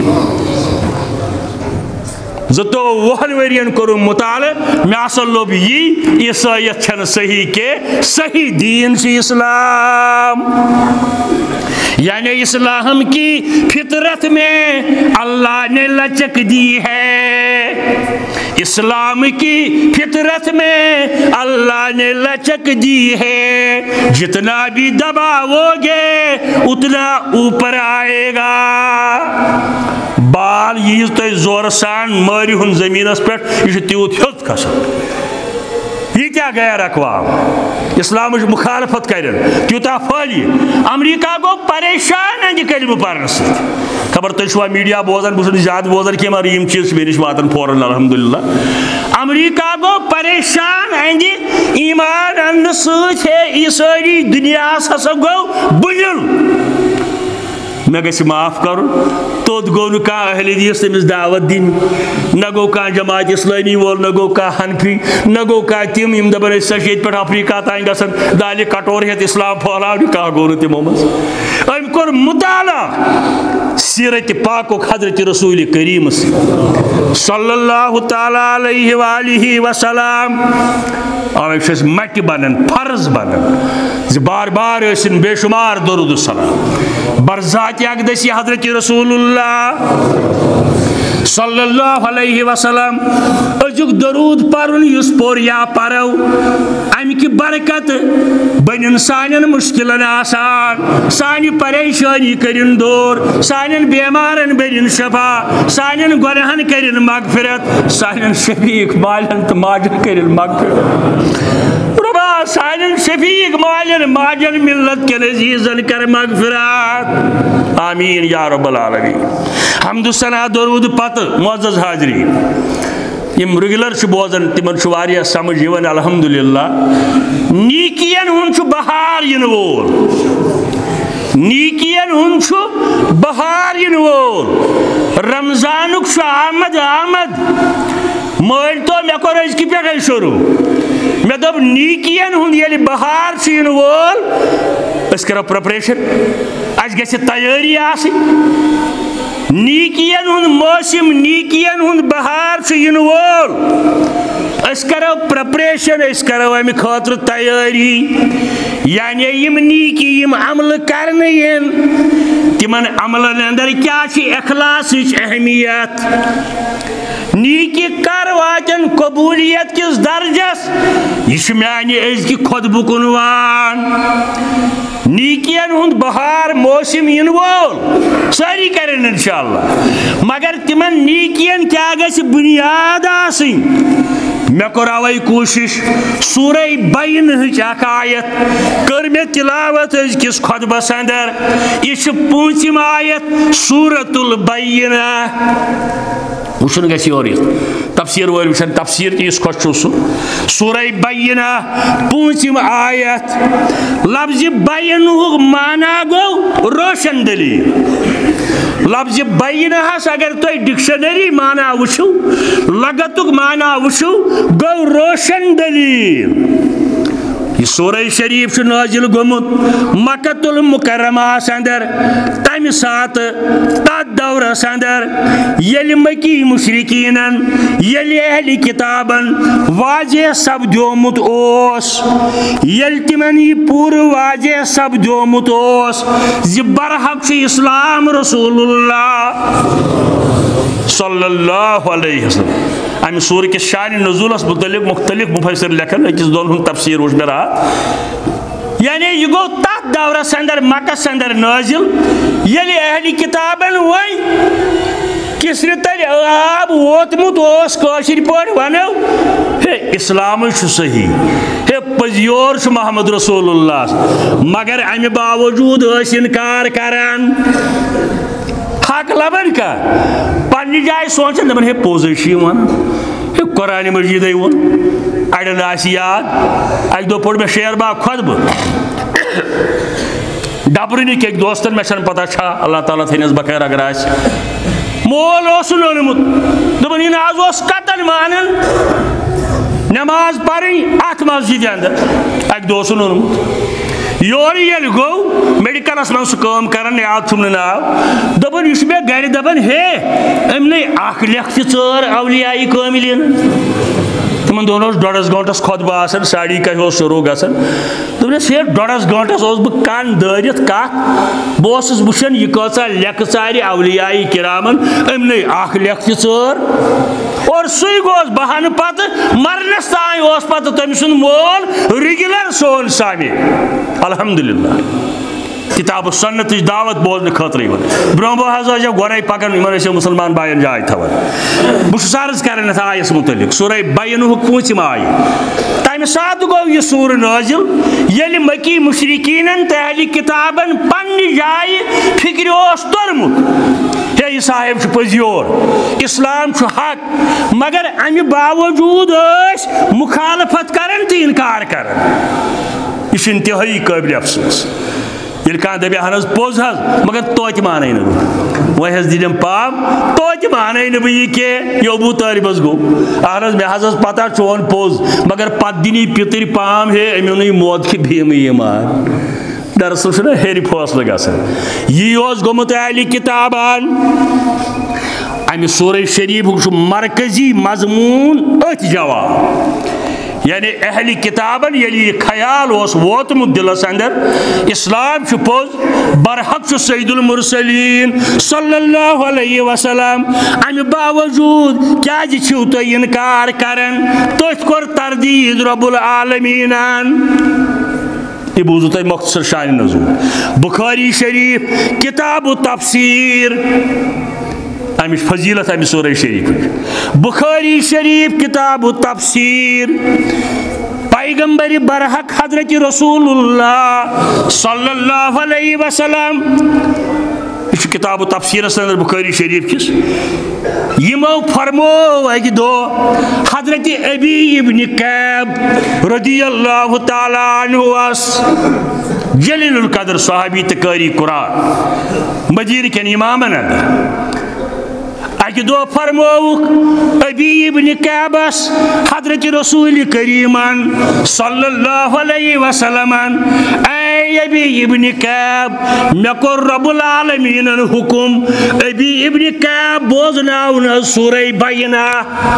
22 ؤرین کوٚرُم مطالعہ مےٚ ہسا لوٚب یی عیٖسٲیت چھنہٕ صحیح کینٛہہ صحیح دیٖن چھُ اسلام یعنی اسلام کی فطرت میں اللہ نے لچک دی ہے اسلام کی فطرت میں اللہ نے لچک دی ہے جتنا بھی دباؤ گے اتنا اوپر آئے گا بال ییٖژ تۄہہِ زورٕ سان مٲرِو زٔمیٖنس پٮ۪ٹھ یہِ چھُ تیوٗت ہیوٚت کھسان ییٖتیاہ غیر اقوام اسلام مخالفت کرن تیوتہ پھہلہِ امریکہ گو پریشان اہندِ کلمہ پرنہ سۭتۍ خبر تُہۍ چھوا میڈیا بوزان بہٕ چھُس زیادٕ بوزان کینٛہہ مگر یِم چیٖز چھِ مےٚ نِش واتان فوراً الحمدللہ امریکہ گو پریشان اہندِ ایمان اننہٕ سۭتۍ ہے عیسٲئی دُنیاہس ہسا گو بُنیُل مےٚ گژھِ معاف کرُن توٚت گوٚو نہٕ کانٛہہ اہل حدیث تٔمِس دعوت دِنۍ نہ گوٚو کانٛہہ جماعت اسلٲمی وول نہ گوٚو کانٛہہ حنفی نہ گوٚو کانٛہہ تِم یِم دپان أسۍ ہسا چھِ ییٚتہِ پٮ۪ٹھ افریقہ تانۍ گژھان دالہِ کٹور ہٮ۪تھ اسلام پھہلاونہِ کانٛہہ گوٚو نہٕ تِمو منٛز أمۍ کوٚر مطالعہ سیرت پاکُک حضرت رسول کریم صلی اللہ تعالیٰ علیہ وآلہ وسلم اوے چھُ اَسہِ مٹہِ بنان فرض بنان زِ بار بار ٲسِن بے شمار درود السلام برذات اقدسی حضرت رسول اللہ صلی اللہ علیہ وسلم أزیُک درود پرُن یُس پوٚر یا پرو امہِ کہِ برکت بنن سانٮ۪ن مشکلن آسان سانہِ پریشٲنی کٔرِن دوٗر سانٮ۪ن بیمارن بٔرِن شفا سانٮ۪ن گۄنہن کٔرِن مغفرت سانٮ۪ن شفیق مالٮ۪ن تہٕ ماجن کٔرِن مغفرت رۄبا سانٮ۪ن شفیق مالٮ۪ن ماجن ملت کٮ۪ن عزیٖزن کر مغفرت آمیٖن یا رب العالمین حمد ثنا درود پتہٕ معزز حاضریٖن یم ریگولر چھِ بوزان تمن چھُ واریاہ سمجھ یِوان الحمدللہ نیکین ہُنٛد چھُ بہار یِنہٕ وول نیکین ہُنٛد چھُ بہار یِنہٕ وول رمضانُک چھُ آمد آمد مٲنۍ تو مےٚ کوٚر أزکہِ پٮ۪ٹھے شروٗع مےٚ دوٚپ نیکین ہُنٛد ییٚلہِ بہار چھُ یِنہٕ وول أسۍ کرو پریپریشن اَسہِ گژھِ تیٲری آسٕنۍ نیکین ہُنٛد موسم نیکین ہُنٛد بہار چھُ یِنہٕ وول أسۍ کرو پریپریشن أسۍ کرو امہِ خٲطرٕ تیٲری یعنی یِم نیکی یِم عملہٕ کرنہٕ یِن تِمن عملن اندر کیاہ چھِ اخلاصٕچ اہمیت نیکی کر واتن قبولیت کس درجس یہ چھُ میانہِ أزکہِ خۄطبُک عنوان نیکین ہُنٛد بہار موسم یِنہٕ وول سٲری کرن انشاءاللہ مگر تِمن نیکین کیاہ گژھِ بُنیاد آسٕنۍ مےٚ کوٚر اوے کوٗشش سورہ بینہٕچ اکھ آیت کٔر مےٚ تلاوت أزکِس خۄطبس اندر یہِ چھِ پوٗنٛژِم آیت سورۃ البینہ وٕچھُن گژھِ یورٕ یِتھ تفسیٖر وٲلۍ وٕچھن تفسیٖر تہِ یُس خۄش چھُ سُہ سورہ بینہ پوٗنٛژِم آیت لفظِ بینُک معنا گوٚو روشن دلیٖل لفظِ بینہس اگر تُہۍ ڈکشنری معنا وٕچھِو لغتُک معنا وٕچھِو گوٚو روشن دلیٖل یہ سورہ شریف چھُ نازل گوٚمُت مکۃ المکرمہس اندر تمہِ ساتہٕ تتھ دورس اندر ییٚلہِ مکی مشرکیٖنن ییٚلہِ اہلِ کتابن واضح سپدیومُت اوس ییٚلہِ تِمن یہِ پوٗرٕ واضح سپدیومُت اوس زِ برحق چھُ اسلام رسول اللہ صلی اللہ علیہ وسلم امہ سورہ کس شان نزولس متعلق مختلف مفسر لکھن أکِس دۄن ہُنٛد تفسیٖر وٕچھ مےٚ راتھ یعنی یہ گوٚو تتھ دورس اندر مکس اندر نازل ییٚلہِ اہلِ کتابن وۄنۍ کِسرِ تلہِ آب ووتمُت اوس کٲشِر پٲٹھۍ ونو ہے اسلامٕے چھُ صحیح ہے پٔزیور چھُ محمد رسول اللہ مگر امہِ باوجوٗد ٲسۍ انکار کران حق لبن کا پننہِ جایہِ سونچان دپان ہے پوٚزٕے چھُ یہِ ونان ہے قرآنِ مجیٖدٕے ووٚن اڑٮ۪ن آسہِ یاد اکہِ دۄہ پوٚر مےٚ شیر باغ خۄطبہٕ ڈبرٕنٕکۍ أکۍ دوستن مےٚ چھنہٕ پتہ چھا اللہ تعالیٰ تھٲینس بخیر اگر آسہِ مول اوسُن اوٚنمُت دوٚپُن یہِ نہ حظ اوس کتن مانان نماز پرٕنۍ اتھ مسجدِ اندر اکہِ دۄہ اوسُن اوٚنمُت یورٕ ییٚلہِ گوٚو میڈِکلس منٛز سُہ کٲم کران یاد چھُم نہٕ ناو دوٚپُن یہِ چھُ مےٚ گرِ دپان ہے أمۍ نے اکھ لیکھ تہِ ژٲر اولیاء کٲمِلیٖن تِمن دۄہن اوس ڈۄڈس گٲنٛٹس خۄطبہٕ آسان 11:30 اوس شروٗع گژھان دوٚپنس ہے ڈۄڈس گٲنٛٹس اوسُس بہٕ کن دٲرِتھ کتھ بہٕ اوسُس وٕچھان یہِ کۭژاہ لیکھٕ ژارِ اولیاء کرامن أمۍ نے اکھ لیکھ تہِ ژٲر اور سُے گوس بہانہٕ پتہٕ مرنس تانۍ اوس پتہٕ تٔمۍ سُنٛد مول ریگولر سون سامہِ الحمدللہ کتاب و سنت دعوت بوزن خاطر برو برو گوڑے پکان مسلمان بائن جائے تھوان بس عرض کران اتھ آیس متعلق سورہ بینک پوٗنٛژِم آیہِ تمہ سات گو یہ سور نازل یل مکی مشرکین اہل کتابن پنہ جائے فکر ترمت ہے یہ صاحب پزیور اسلام حق مگر امہ باوجود مخالفت کرن تو انکار کرن یہ انتہائی قابل افسوس یل کان دبی اہن پوز مگر توتہ مانے نا وہ دم پام توتہ مانے نا بہ یہ ابو طالب گو اہن مے پتہ چون پوز مگر پتہ دنی پتر پام ہے امی موت کی بھیم یہ مان دراصل ہیری فاصلہ گژھان یہ گومت اہل کتابان امہ سورہ شریف مرکزی مضمون ات جواب یعنی اہل کتابن یلی خیال ووتمت دلس اندر اسلام پوز برحق سید المرسلین صلی اللہ علیہ وسلم امہ باوجود کیا چھو تو انکار کرن تھی کور تردید رب العالمین یہ بوزو تھی مختصر شان نزول بخاری شریف کتاب و تفسیر امش فضیلت امہ سورہ شریف بخاری شریف کتاب و تفسیر پیغمبر برحق حضرت رسول اللہ صلی اللہ علیہ وسلم یہ کتاب و تفسیر اندر بخاری شریف کس یمو فرمو اکی دو حضرت ابی ابن کعب رضی اللہ تعالی عنہ اس جلیل القدر صحابی تقاری قرآن مجیر کن امامن اندر اکی دو فرموک ابی ابن کعبس حضرت رسول کریمان صلی اللہ علیہ وسلم اے ابی ابن کعب مکر رب العالمین حکم ابی ابن کعب بوزناؤن سورہ بینہ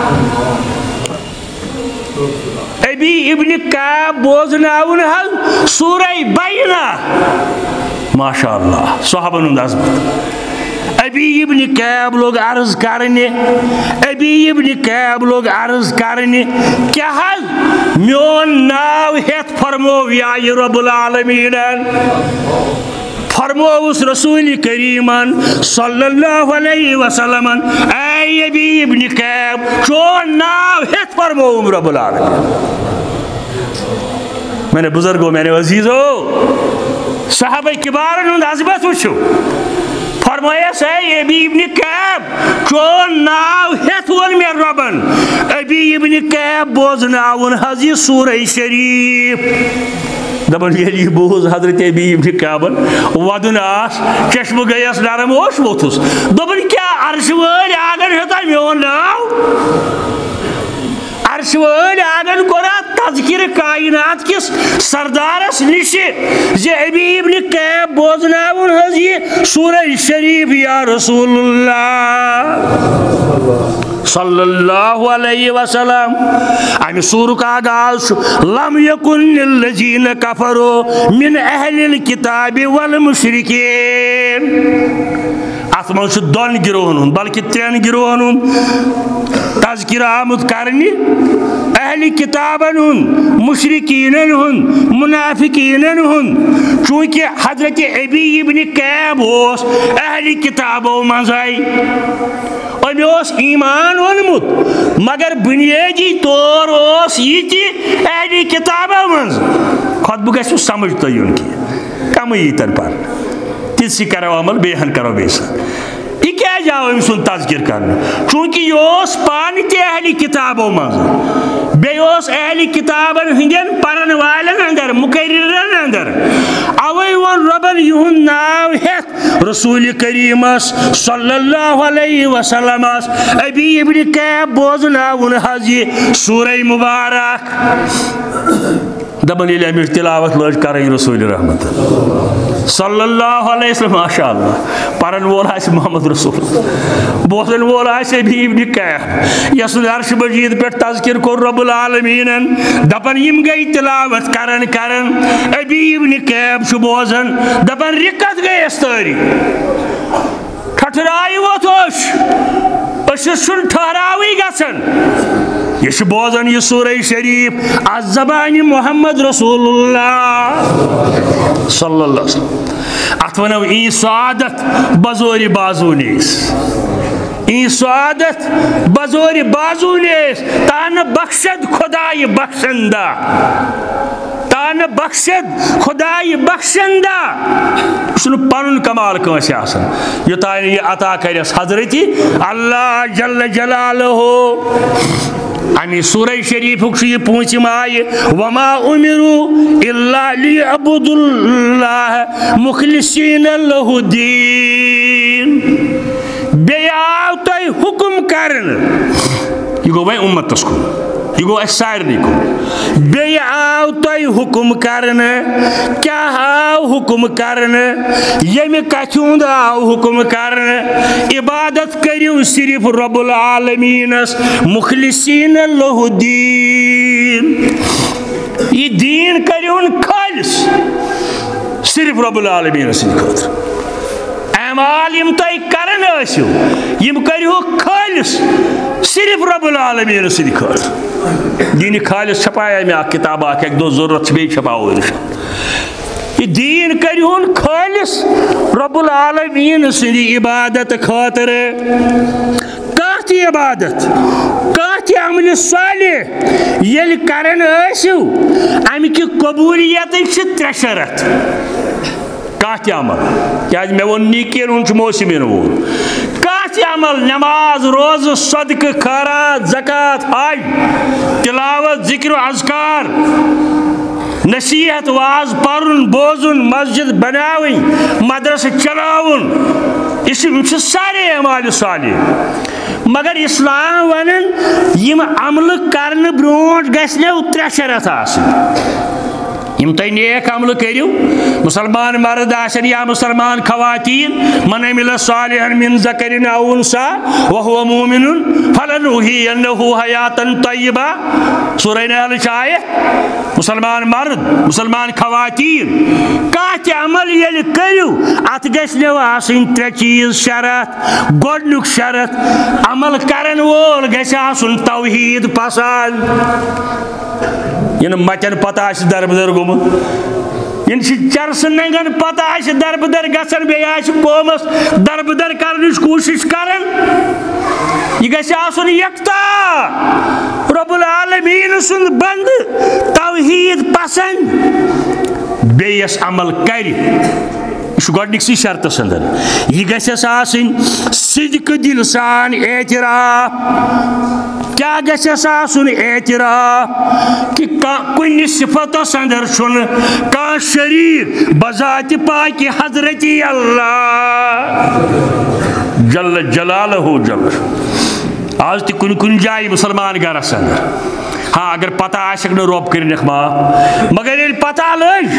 ابی ابن کعب بوزناؤن سورہ بینہ ماشاءاللہ صحابہ نند عظمت ابی ابن کعب لوگ عرض کرنے ابی ابن کعب لوگ عرض کرنے کیا حض میون ناو ہیت فرمو یا رب العالمین فرمو اس رسول کریمان صلی اللہ علیہ وسلم اے ابی ابن کعب چون ناو ہیت فرمو رب العالمین میں نے بزرگوں میں نے عزیزو صحابہ کبارن ہند عظمت وچھو فرمایا سے ابی ابن کعب چون ناو ہیت ون میں ربن ابی ابن کعب بوزناون حضی سورہ شریف دبن یلی بوز حضرت ابی ابن کعبن ودن آس چشم گیس نرم اوش ووتھس دبن کیا عرش وٲلۍ آگن ہتا میون ناو عرش وٲلۍ آگن کورا تذکر کائنات کس سردارس نش زِ ابی ابن کعب بوزناون حض یہ سورہ شریف یا رسول اللہ صلی اللہ علیہ وسلم امہ سورک آغاز لم یکن للذین کفروا من اہل الکتاب والمشرکین ات من دون گروہن بلکہ ترین گروہن تذکر آمد کرنی اہل کتابن مشرکین منافقین چونکہ حضرت ابی ابن کعب اہل کتابوں مزائی امس ایمان اونمت مگر بنیادی طور یہ اہل کتابوں مز خطبہ گھس سمجھ تین کی کم یتن پر تیسی کرو عمل بیہن کرو بیسن یہ کیا جاؤ ام سن تذکر کرنا چونکہ یہ پانی تے اہل کتابوں مز بیوس اہل کتابن ہندین پرن والن اندر مقررن اندر اوے ون ربن یہن ناو ہیت رسول کریم صلی اللہ علیہ وسلم ابی ابن کعب بوزناون حضی سورہ مبارک دبن یلی امچ تلاوت لج کریں رسول رحمت صلی اللہ علیہ وسلم ماشاء اللہ پرن وول آس محمد رسول بوزن وول آس ابی ابن کعب یس عرش مجید پہ تذکر کور رب العالمین دپن یم گئی تلاوت کرن ابی ابن کعب بوزن دپن رکت گئی استاری ٹھٹرائی ووتوش اشس چھن ٹھہراوی گژھن یہ بوزن یہ سورہ شریف از زبان محمد رسول اللہ صلی اللہ علیہ وسلم ات ونو ای سعادت بزور بازو نیس ای سعادت بزور بازو نیس تان بخشد خدای بخشندہ تان بخشد خدای بخشندہ سن پن کمال کنس آسان یوتان یہ عطا کرس حضرت اللہ جل جلالہ امی سورہ شریف یہ پوچھم آئی وما امروا الا لیعبدوا اللہ مخلصین لہ الدین بیٚیہِ آو تۄہہِ حکم کرن یہ گو وۄنۍ امتس کُن یہ گو اس سارنٕے کُن بیٚیہِ آو تۄہہِ حکم کرن کیٛاہ آو حکم کرن ییٚمہِ کتھِ ہُنٛد آو حکم کرن عبادت کٔرِو صرف رب العالمیٖنس مخلصین لہ الدین یہ دین کٔرِہُن خٲلِص صرف رب العالمیٖنس سٕنٛدِ خٲطرٕ اعمال یم تُہۍ کران ٲسِو یم کٔرِہُکھ خٲلِص صرف رب العالمیٖن سٕنٛدِ خٲطرٕ دین خالص چھپایا مےٚ اکھ کِتاب اکھ اکہِ دۄہ ضروٗرت چھِ بیٚیہِ چھپاوو اِنشاءاللہ یہ دین کٔرِہُن خٲلِص رب العالمیٖن سٕنٛدِ عبادت خٲطرٕ کانٛہہ تہِ عبادت کانٛہہ تہِ عملہِ صالح ییٚلہِ کران ٲسِو امہِ کہِ قبوٗلیتٕکۍ چھِ 3 شرط کانٛہہ تہِ عمل کیٛازِ مےٚ ووٚن نیٖکیَن ہُنٛد چھُ موسِمین وول کانٛہہ تہِ عمل نماز روزٕ صدقہٕ خیرات زکات حج تلاوت ذکر و اذکار نصیحت واز پرُن بوزُن مسجد بناوٕنۍ مدرسہٕ چلاوُن یِم چھِ سارے اعمالِ صالح مگر اسلام ونان یم عملہٕ کرنہٕ برونٛٹھ گژھنو 3 شرط آسٕنۍ یم تُہۍ نیک عمل کٔرِو مسلمان مرد آسن یا مسلمان خواتین من عمل صالحا من ذکر او انثى وهو مؤمن فلنحيينه حیاة طیبہ سورہ نحل چھ آیت مسلمان مرد مسلمان خواتین کانٛہہ تہِ عمل ییٚلہِ کٔرِو اتھ گژھِ نہٕ آسٕنۍ 3 چیٖز شرط گۄڈنیُک شرط عمل کرن وول گژھِ آسُن توحید پسند ین متن پتہ آسہِ دربدر گوٚمُت ین چرسہٕ ننگن پتہ آسہِ دربدر گژھان بیٚیہِ آسہِ قومس دربدر کرنٕچ کوٗشش کران یہ گژھِ آسُن یکتا رب العالمیٖن سُنٛد بنٛدٕ توحید پسند بیٚیہِ یس عمل کرِ یہ چھُ گۄڈنِکسٕے شرطس اندر یہ گژھٮ۪س آسٕنۍ صدقہٕ دل سان اعتراف کیا گژھٮ۪س آسُن اعتراف کہ کُنہِ صفتس اندر چھُنہٕ کانٛہہ شریٖک بذاتِ پاکہِ حضرتی اللہ جل جلالہ جل آز تہِ کُنہِ جایہِ مسلمان گرس اندر ہاں اگر پتہ آسٮ۪کھ نہٕ رۄب کٔرِنکھ معاف مگر ییٚلہِ پتہ لٔج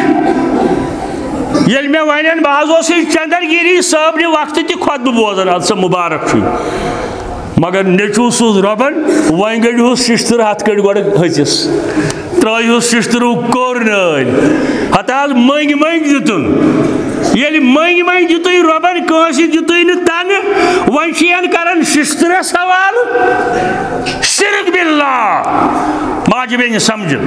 ییٚلہِ مےٚ ونن بہٕ حظ اوسُس چندرگیری صٲبنہِ وقتہٕ تہِ خۄطبہٕ بوزان ادٕ سا مُبارک چھُے مگر نیچو سوز ربن وۄنۍ گٔڑِہُس شِشتٕر ہتھ کٔڑۍ گۄڈٕ ۂژِس ترٛٲیہُس شِشتٕرو کوٚر نٲلۍ ہتہٕ حظ منٛگۍ منٛگۍ دِتُن ییٚلہِ منٛگۍ منٛگۍ دِتُے رۄبن کٲنٛسہِ دِتُے نہٕ تنہٕ وۄنۍ چھِ ین کران شِشتٕرس حوالہٕ شرک باللہ ماجہِ بیٚنہِ سمجھُن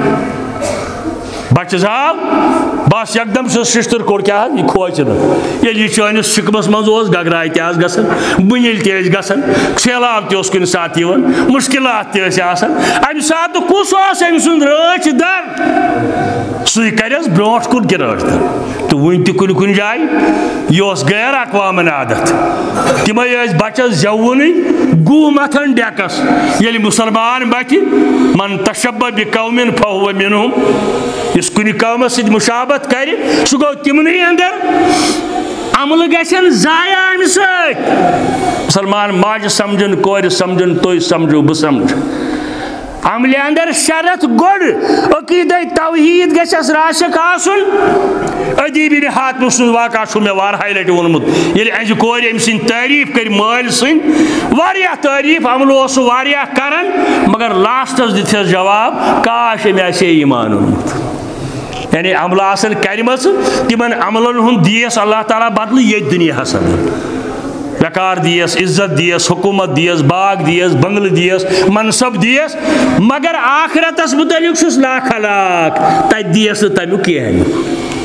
بچہ زال بس یکدم سُہ شِشتٕر کوٚر کیٛاہ حظ یہِ کھوژِ نہٕ ییٚلہِ یہِ چٲنِس شِکمس منٛز اوس گگراے تہِ آسہٕ گژھان بُنیل تہِ ٲسۍ گژھان سیلاب تہِ اوس کُنہِ ساتہٕ یِوان مُشکِلات تہِ ٲسۍ آسان امہِ ساتہٕ کُس اوس أمۍ سُنٛد رٲچھ در سُے کرٮ۪س برونٛٹھ کُن کہِ رٲچھ در تہٕ وُنہِ تہِ کُنہِ جایہِ یہِ اوس غیر اقوامن عادت تِمے ٲسۍ بچس زٮ۪وُنٕے گُہہ متھان ڈیکس ییٚلہِ مُسلمان متھِ من تشبہ بقوم فہو منہم یُس کُنہِ قومس سۭتۍ مُشابت کرِ سُہ گوٚو تِمنٕے اندر عملہٕ گژھن ضایع امہِ سۭتۍ مسلمان ماجہِ سمجھن کورِ سمجھن تُہۍ سمجھو بہٕ سمجھٕ عملہِ اندر شرط گۄڈٕ عقیٖدے توحید گژھٮ۪س راسِخ آسُن ادی بن حاتم سُنٛد واقعہ چھُ مےٚ وارہاے لٹہِ ووٚنمُت ییٚلہِ اَجہِ کورِ أمۍ سٕنٛدۍ تعریٖف کٔرۍ مٲلۍ سٕنٛدۍ واریاہ تعریٖف عملہٕ اوس سُہ واریاہ کران مگر لاسٹس دِژٮ۪س جواب کاش أمۍ آسہِ ہے ایٖمان اوٚنمُت یعنی عملہٕ آسن کرِمژٕ تِمن عملن ہُنٛد دِیس اللہ تعالیٰ بدلہٕ ییٚتہِ دُنیاہس اندر وقار دیس عزت دیس حکومت دیس باغ دیس بنگلہٕ دیس منصب دیس مگر آخرتس متعلق چھُس لاکھ ہلاک تتہِ دیس نہٕ تمیُک کینٛہہ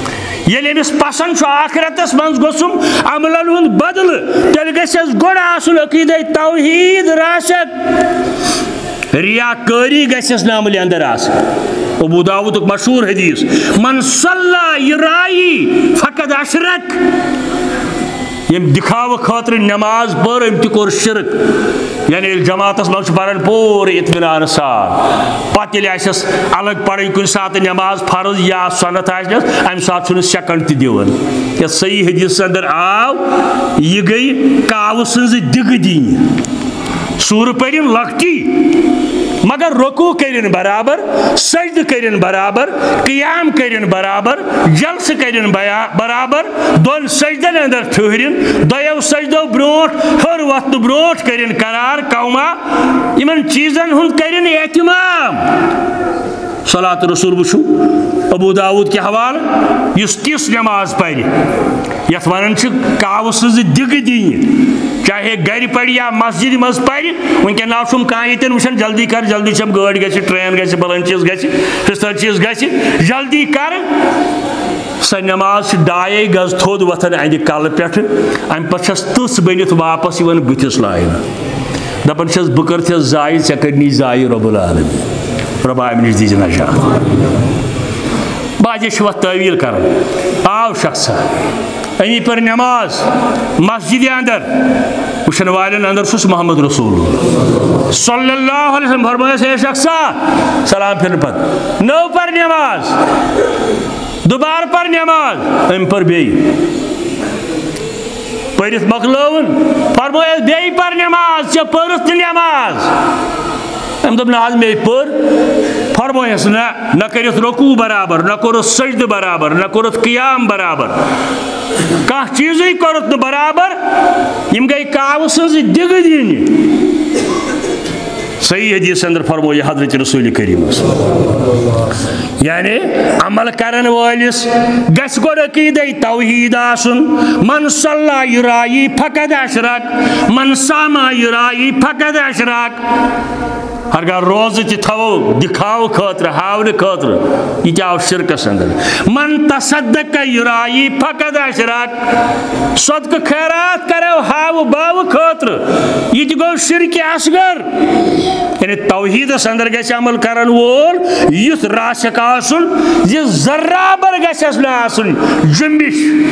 ییٚلہِ أمِس پسنٛد چھُ آخرتس منٛز گوٚژھُم عملن ہُنٛد بدلہٕ تیٚلہِ گژھٮ۪س گۄڈٕ آسُن عقیٖدے توحیٖد راسخ ریاکٲری گژھٮ۪س نہٕ عملہِ اندر آسٕنۍ ابو داؤدُک مشہوٗر حدیث من صلی یرائی فقد اشرک یم دکھاوٕ خٲطرٕ نماز پٔر أمۍ تہِ کوٚر شرک یعنی ییٚلہِ جماعتس منٛز چھُ پران پوٗرٕ اطمینان سان پتہٕ ییٚلہِ آسٮ۪س الگ پرٕنۍ کُنہِ ساتہٕ نماز فرض یا سنت آسنس امہِ ساتہٕ چھُنہٕ سیکنڈ تہِ دِوان یتھ صحیح حدیثس اندر آو یہِ گٔے کاوٕ سٕنٛزٕ دِگہٕ دِنہِ سوٗرٕ پٔرِن لۄکٹی مگر رکوع کرن برابر سجدٕ کرن برابر قیام کرن برابر جلسہٕ کرن برابر دۄن سجدن اندر ٹھہرن دۄیو سجدو برونٛٹھ ہر وقتہٕ برونٛٹھ کرن قرار قوما یمن چیٖزن ہُنٛد کرن احتمام صلاۃ رسول وٕچھو ابو داؤد کہِ حوالہٕ یُس تِژھ نماز پرِ یتھ ونان چھِ کاوٕ سٕنٛزٕ دِگہٕ دِنہِ چاہے گھر پڑھ یا مسجد مز پڑھ ونکن نا چھُم کانٛہہ ییٚتٮ۪ن وٕچھان جلدی کر جلدی چھم گٲڑۍ گژھِ ٹرین گژھِ بلن چیٖز گژھِ پِستل چیٖز گژھِ جلدی کر سۄ نماز چھِ 2 گز تھوٚد وۄتھان اَندِ کلہٕ پٮ۪ٹھٕ اَمہِ پتہٕ چھس تٕژھ بٔنِتھ واپس یِوان بٕتھِس لاینہٕ دپان چھس بہٕ کٔرتھس ضایہِ ژےٚ کٔرنی ضایہِ رۄب العالمیٖن رۄبا امہِ نِش دیٖزِ نجات باجے چھِ وَتھ تعویٖل کران آو شخصا أمی پر نماز مسجد اندر وچھن والن اندر چھُس محمد رسول صلی اللہ علیہ وسلم فرمایس ہے شخصا سلام پھرن پتہٕ نو پر نماز دوبارٕ پر نماز أمۍ پر بیٚیہِ پٔرِتھ مۄکلٲوٕن فرمایس بیٚیہِ پر نماز ژےٚ پٔرٕتھ نہٕ نماز أمۍ دوٚپ نہ حظ مے پٔر فرمایس نہ کٔرِتھ رکوع برابر نہ کوٚرُتھ سجدٕ برابر نہ کوٚرُتھ قیام برابر کانٛہہ چیٖزٕے کوٚرُتھ نہٕ برابر یِم گٔے کاوٕ سٕنٛزٕ دِگہٕ دِنہِ صحیح حدیث اندر فرموو حضرت رسول کریٖمس یعنی عمل کرن وٲلِس گژھِ گۄڈٕ عقیٖدے توحیٖد آسُن من صلی یرائی فقد اشرک من صام یرائی فقد اشرک اگر روزٕ تہِ تھاوو دِکھاوٕ خٲطرٕ ہاونہٕ خٲطرٕ یہِ تہِ آو شرکس اندر من تصدق یرائی فقد اشرک صدقہٕ خیرات کرو ہاوٕ باوٕ خٲطرٕ یہِ تہِ گوٚو شرکہِ اصغر یعنی توحیٖدس اندر گژھِ عمل کرن وول یُتھ راسخ آسُن زِ ذرابر گژھٮ۪س نہٕ آسُن جُمبِش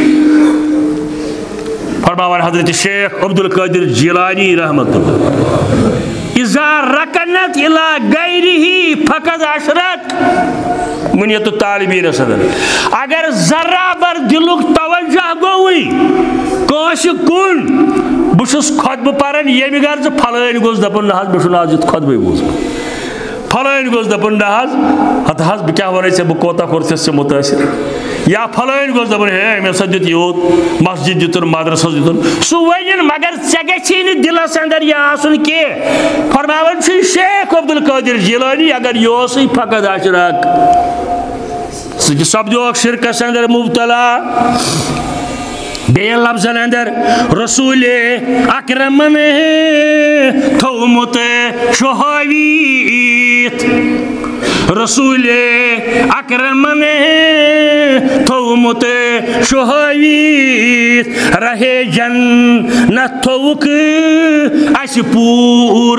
فرماوان حضرت شیخ عبدالقادر جیلانی رحمۃ اللہ اذا رکنت الى غیرہ فقد اشرک منیت الطالبین صدر اگر ذرابر دلک توجہ گوئی کٲنٛسہِ کُن بہٕ چھُس خۄطبہٕ پران ییٚمہِ غرضہٕ پھلٲنۍ گوٚژھ دپُن نہ حظ مےٚ چھُنہٕ آز یُتھ خۄطبے بوٗزمُت پھلٲنۍ گوٚژھ دپُن نہ حظ ہتہٕ حظ بہٕ کیٛاہ وَنَے ژےٚ بہٕ کوتاہ کوٚرتھس ژےٚ مُتٲثر یا پھلٲنۍ گوٚژھ دپُن ہے مےٚ ہسا دیُت یوٗت مسجد دِتُن مدرسس دِتُن سُہ وَنہِ مگر ژےٚ گژھی نہٕ دِلس اندر یہِ آسُن کینٛہہ فرماوان چھُ شیخ عبدالقادر جیلانی اگر یہِ اوسُے فقد اشرک سُہ تہِ سپدیوکھ شرکس اندر مبتلا بیٚیہِ لفظن اندر رسول اکرمن تھومُت چھُ ہٲوِتھ رسول اکرمن تھومُت چھُ ہٲوِتھ رہے جنت تھوُکھ اَسہِ پوٗر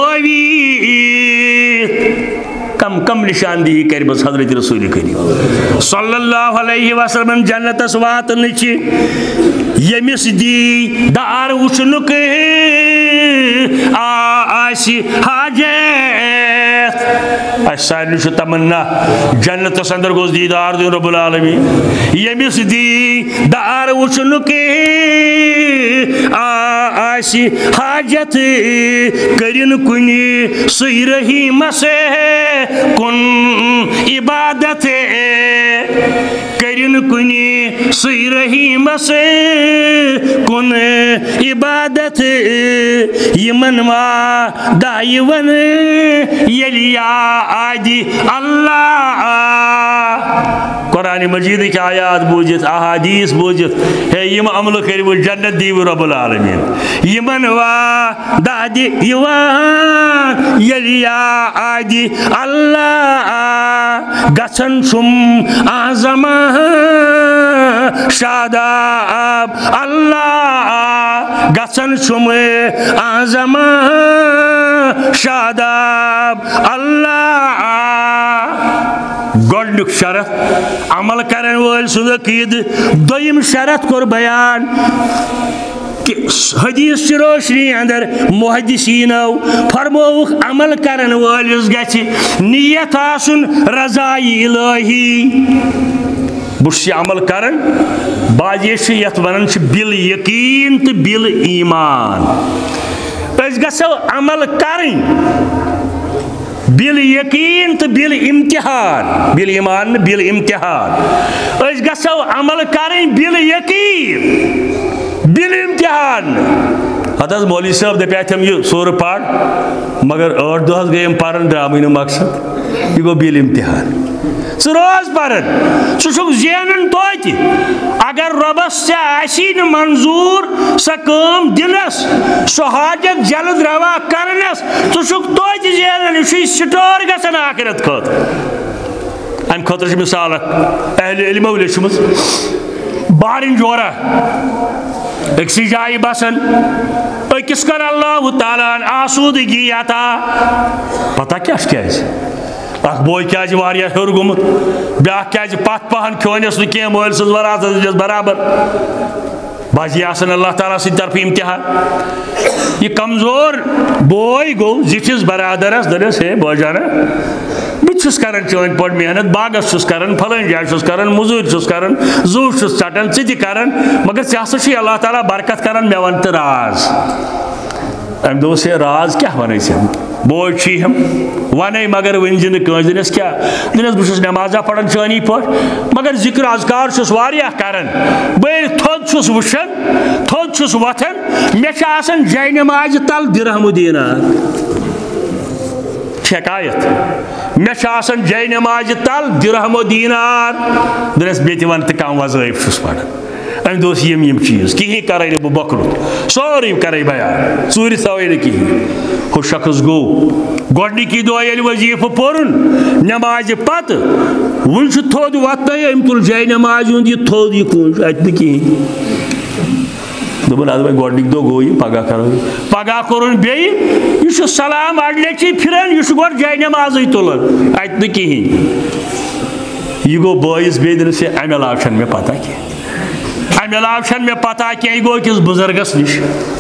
بٲوِتھ کم نشاندہی کرمٕژ حضرت رسول کریم صلی اللہ علیہ وسلم جنتس واتنٕچ ییٚمِس دی دار وٕچھنُک آسہِ حاجت اَسہِ سارنٕے چھُ تمنا جنتس اندر گوٚژھ دیٖدار دیُن رۄب العالمیٖن ییٚمِس دی دار وٕچھنُک آسہِ حاجت کٔرِن کُنہِ سُے رحیٖمس کُن عبادت کٔرِن کُنہِ سُے رحیٖمس کُن عبادت یِمن وعدٕ یِوان ییٚلہِ یادِ اللہ قرآن مجیدٕکۍ آیات بوٗزِتھ احادیٖث بوٗزِتھ ہے یِم عملہٕ کٔرِو جنت دیٖوٕ رۄب العالمیٖن یِمن وعدٕ یِوان یلیا آدی اللہ گژھن چھم اعظم شاداب اللہ گژھن چھم اعظم شاداب اللہ گۄڈنیُک شرط عمل کرن وٲلۍ سُنٛد عقیٖدٕ دوٚیِم شرط کوٚر بیان کہ حدیث چہِ روشنی اندر محدثینو فرمووُکھ عمل کرن وٲلِس گژھِ نیت آسُن رضائی الہی بہٕ چھُس یہِ عمل کران بعضے چھِ یتھ ونان چھِ بِل یقیٖن تہٕ بِل ایٖمان أسۍ گژھو عمل کرٕنۍ بِل یقیٖن تہٕ بِل امتحان بِل ایٖمان نہٕ بِل امتحان أسۍ گژھو عمل کرٕنۍ بِل یقیٖن بِل امتحان پتہٕ حظ مولوی صٲب دپیاتھم یہِ سورٕ پر مگر 8 دۄہ حظ گٔے یِم پران درٛامٕے نہٕ مقصد یہِ گوٚو بِل امتحان ژٕ روز پران ژٕ چھُکھ زینان توتہِ اگر رۄبس ژےٚ آسی نہٕ منظوٗر سۄ کٲم دِنس سُہ حاجت جلد روا کرنس ژٕ چھُکھ توتہِ زینان یہِ چھُے سٹور گژھان آخرت خٲطرٕ امہِ خٲطرٕ چھِ مثال اکھ اہلِ علمو لیچھمٕژ بارِن جورا أکسٕے جایہِ بسان أکِس کر اللہ تعالیٰ آسوٗدگی عطا پتہ کیٛاہ چھِ کیٛازِ اکھ بوے کیٛازِ واریاہ ہیوٚر گوٚمُت بیٛاکھ کیٛازِ پتھ پہن کھیونس نہٕ کینٛہہ مٲلۍ سٕنٛز وراثت دِژ برابر بس یہِ آسان اللہ تعالیٰ سٕنٛدِ طرفہٕ امتحان یہِ کمزور بوے گوٚو زِٹھِس برادرس دٔپِس ہے بٲے جانا بہٕ چھُس کران چٲنۍ پٲٹھۍ محنت باغس چھُس کران فلٲنۍ جایہِ چھُس کران موٚزوٗرۍ چھُس کران زُو چھُس ژٹان ژٕ تہِ کران مگر ژےٚ ہسا چھُے اللہ تعالیٰ برکت کران مےٚ وَن تہٕ راز أمۍ دوٚپُس ہے راز کیٛاہ وَنَے ژےٚ بوے چھُیٖہم وَنَے مگر ؤنۍ زِ نہٕ کٲنٛسہِ دوٚپنَس کیٛاہ دوٚپنَس بہٕ چھُس نٮ۪مازا پران چٲنی پٲٹھۍ مگر ذِکر اذکار چھُس واریاہ کران بہٕ ییٚلہِ تھوٚد چھُس وٕچھان تھوٚد چھُس وۄتھان مےٚ چھِ آسان جاے نٮ۪مازِ تل دِرہمہٕ دیٖنار حکایت مےٚ چھِ آسان جاے نٮ۪مازِ تل دِرہمہٕ دیٖنار دوٚپنَس بیٚیہِ تہِ وَن تہٕ کم وظٲیف چھُس پران أمۍ دوٚپُس یِم چیٖز کِہیٖنۍ کرے نہٕ بہٕ بۄکرُت سورُے کرے بیان ژوٗرِ تھاوے نہٕ کِہیٖنۍ ہُہ شخص گوٚو گۄڈنِکی دۄہ ییٚلہِ وظیٖفہٕ پوٚرُن نٮ۪مازِ پتہٕ وُنہِ چھُ تھوٚد وۄتھنَے أمۍ تُل جاے نٮ۪مازِ ہُنٛد یہِ تھوٚد یہِ کوٗنٛچ اَتہِ نہٕ کِہیٖنۍ دوٚپُن اَدٕ وۄنۍ گۄڈنِکۍ دۄہ گوٚو یہِ پگاہ کرو پگاہ کوٚرُن بیٚیہِ یہِ چھُ سلام اَڑِ لَٹہِ پھِران یہِ چھُ گۄڈٕ جاے نٮ۪مازٕے تُلان اَتہِ نہٕ کِہیٖنۍ یہِ گوٚو بٲیِس بیٚیہِ دوٚپنَس ہے اَمہِ علاوٕ چھَنہٕ مےٚ پتہ کینٛہہ اَمہِ علاوٕ چھَنہٕ مےٚ پتہ کینٛہہ یہِ گوٚو أکِس بُزرگس نِش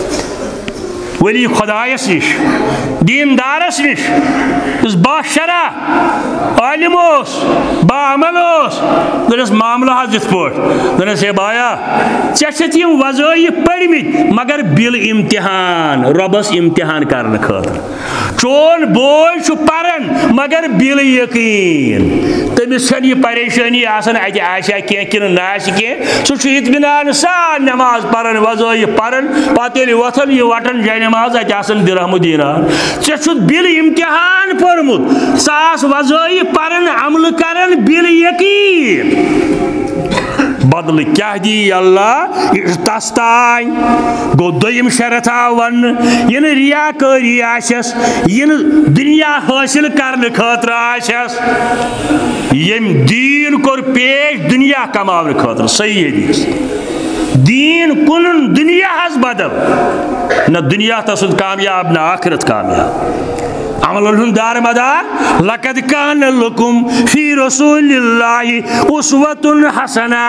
ولی خۄدایس نِش دیٖندارس نِش یُس باشرح عالِم اوس باعمل اوس دوٚپنَس معاملہٕ حظ یِتھ پٲٹھۍ دوٚپنَس ہے بایا ژےٚ چھِتھ یِم وظٲیف پٔرمٕتۍ مگر بِل امتحان رۄبس امتحان کرنہٕ خٲطرٕ چون بوے چھُ پران مگر بِل یقیٖن تٔمِس چھنہٕ یہِ پریشٲنی آسان اَتہِ آسیا کینٛہہ کِنہٕ نہ آسہِ کینٛہہ سُہ چھُ اطمینان سان نٮ۪ماز پران وظٲیف پران پتہٕ ییٚلہِ وۄتھان یہِ وٹان جاے نٮ۪ماز اَتہِ آسان دِرہمہٕ دیٖنار ژےٚ چھُتھ بِل امتحان پوٚرمُت ژٕ آس وظٲیف پران عملہٕ کران بِل یقیٖن بدلہٕ کیٛاہ دی اللہ یہِ چھُ تس تانۍ گوٚو دوٚیِم شرط آو وننہٕ یہِ نہٕ ریا کٲری آسٮ۪س یہِ نہٕ دُنیا حٲصِل کرنہٕ خٲطرٕ آسٮ۪س ییٚمۍ دیٖن کوٚر پیش دُنیا کماونہٕ خٲطرٕ صحیح حدیث دیٖن کُنُن دُنیاہس بدل نہ دُنیا تسُنٛد کامیاب نہ آخرت کامیاب عملن ہُنٛد دار مدار لقد کان لکم فی رسول اللہ اسوۃ حسنہ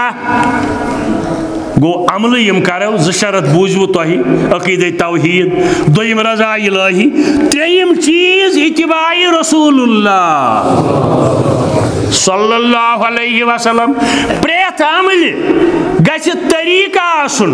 گوٚو عملہٕ یِم کرو زٕ شرط بوٗزوٕ تۄہہِ عقیٖدے توحیٖد دوٚیِم رضائی الہی ترٛیٚیِم چیٖز اتباعِ رسول اللہ صلی اللہ علیہ وسلم پرٛٮ۪تھ عملہِ گژھِ طریٖقہٕ آسُن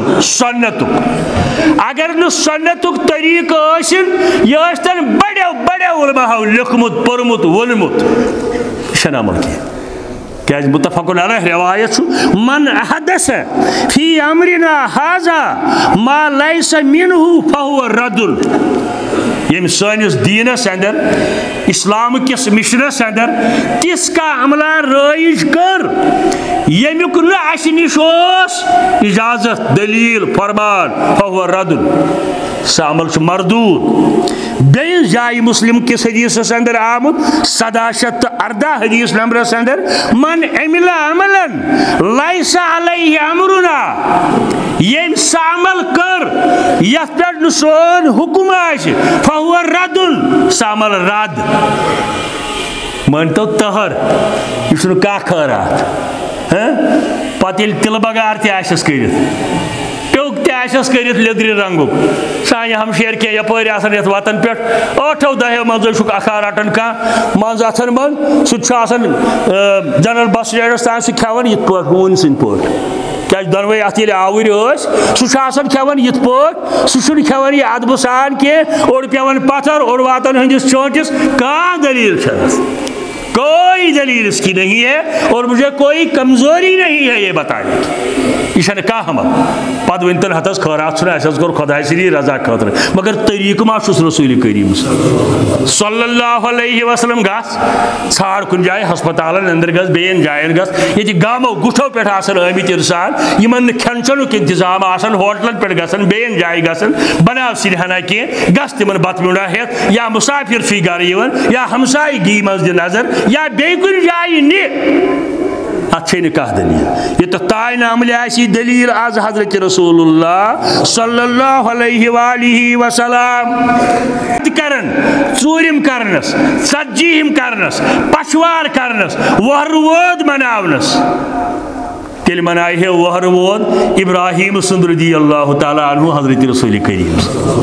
سنتُک اگر نہٕ سنتُک طریٖقہٕ ٲسِن یہِ ٲسۍتن بڑیو علماہو لیوٚکھمُت پوٚرمُت ووٚنمُت یہِ چھنہٕ عمل کینٛہہ کیٛازِ مُتفقُن علیہ روایت چھُ من احدث فی امرنا ھذا ما لیس منہ فہو ردُن ییٚمۍ سٲنِس دیٖنس اندر اسلام کِس مشنس اندر تِژھ کانٛہہ عملہ رٲیِج کٔر ییٚمیُک نہٕ اَسہِ نِش اوس اجازت دلیٖل فرمان فہو ردُن سُہ عمل چھُ مردوٗد بیس جائے مسلم کس حدیث اندر آمد 714 حدیث نمبر اندر من عمل عملا لیس علیہ امرنا یم سعمل کر یت پہ سون حکم آس فہو رد سعمل رد مانتو تہر یہ کا خیرات پتہ تل بگار تس کرت ٹوک تس کرت لیدر رنگک سانہ ہمشیر کی یپر آسان یت وتن پہ 8-10 مز اخا رٹان کھانا مز اتن من سہ جنرل بس سٹینڈس تان سہ کھیان یت پہ ہون سند پہ کیا دونوے ات آور سہ کھیان یت پہ سہ کھیان یہ ادب سان کی اوڑ پیوان پتھر اوڑ واتن ہندس چونٹس کان دلیل کوئی دلیل اس کی نہیں ہے اور مجھے کوئی کمزوری نہیں ہے یہ بتانے کی یہ کھانا ہم پتہ ونتن ہتس خیرات چھنا اس کور خدائے سری رضا خاطر مگر طریقہ ما چھس رسول کریم صلی اللہ علیہ وسلم گس ژھاڑ کن جائے ہسپتالن اندر گس بین جائن گس یہ گامو گٹھو پہ آسان آمت انسان یمن کھین چنک انتظام آسان ہوٹلن پہ گسن بین جائے گسن بناو سرہنا کی گس تمن بت میوڑا ہیت یا مسافر چھ گھر یا ہمسائے گی مز دی نظر یا بی کن جائے اتھ کھانا دلیل یہ تو تائن عمل آسی دلیل آز حضرت رسول اللہ صلی اللہ علیہ وآلہ وسلم کرن ژوٗرِم کرنس ژتجیٖہِم کرنس پشوار کرنس وہر وود مناونس تیل منائے ہے وہر وود ابراہیم سند رضی اللہ تعالیٰ عنہ حضرت رسول کریم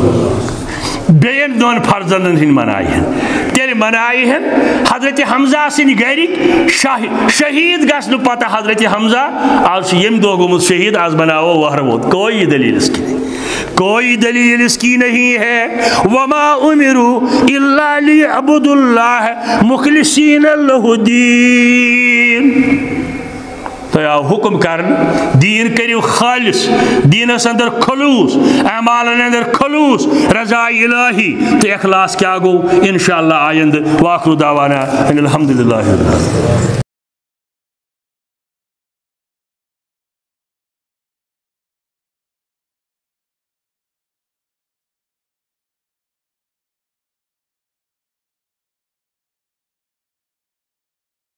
بین دون فرزندن ہن منائے ہیں تیل منائے ہیں حضرت حمزہ سن گرک شہید گھن پتہ حضرت حمزہ آج یم دو گومت شہید آج بناو وہر وود کوئی دلیل اس کی نہیں کوئی دلیل اس کی نہیں ہے وما امروا الا لیعبدوا اللہ مخلصین لہ الدین تو حکم کرن دین کریو خالص دینس اندر خلوص اعمالن اندر خلوص رضا الہی تو اخلاص کیا گو انشاءاللہ آئند واخر دعوانا ان الحمدللہ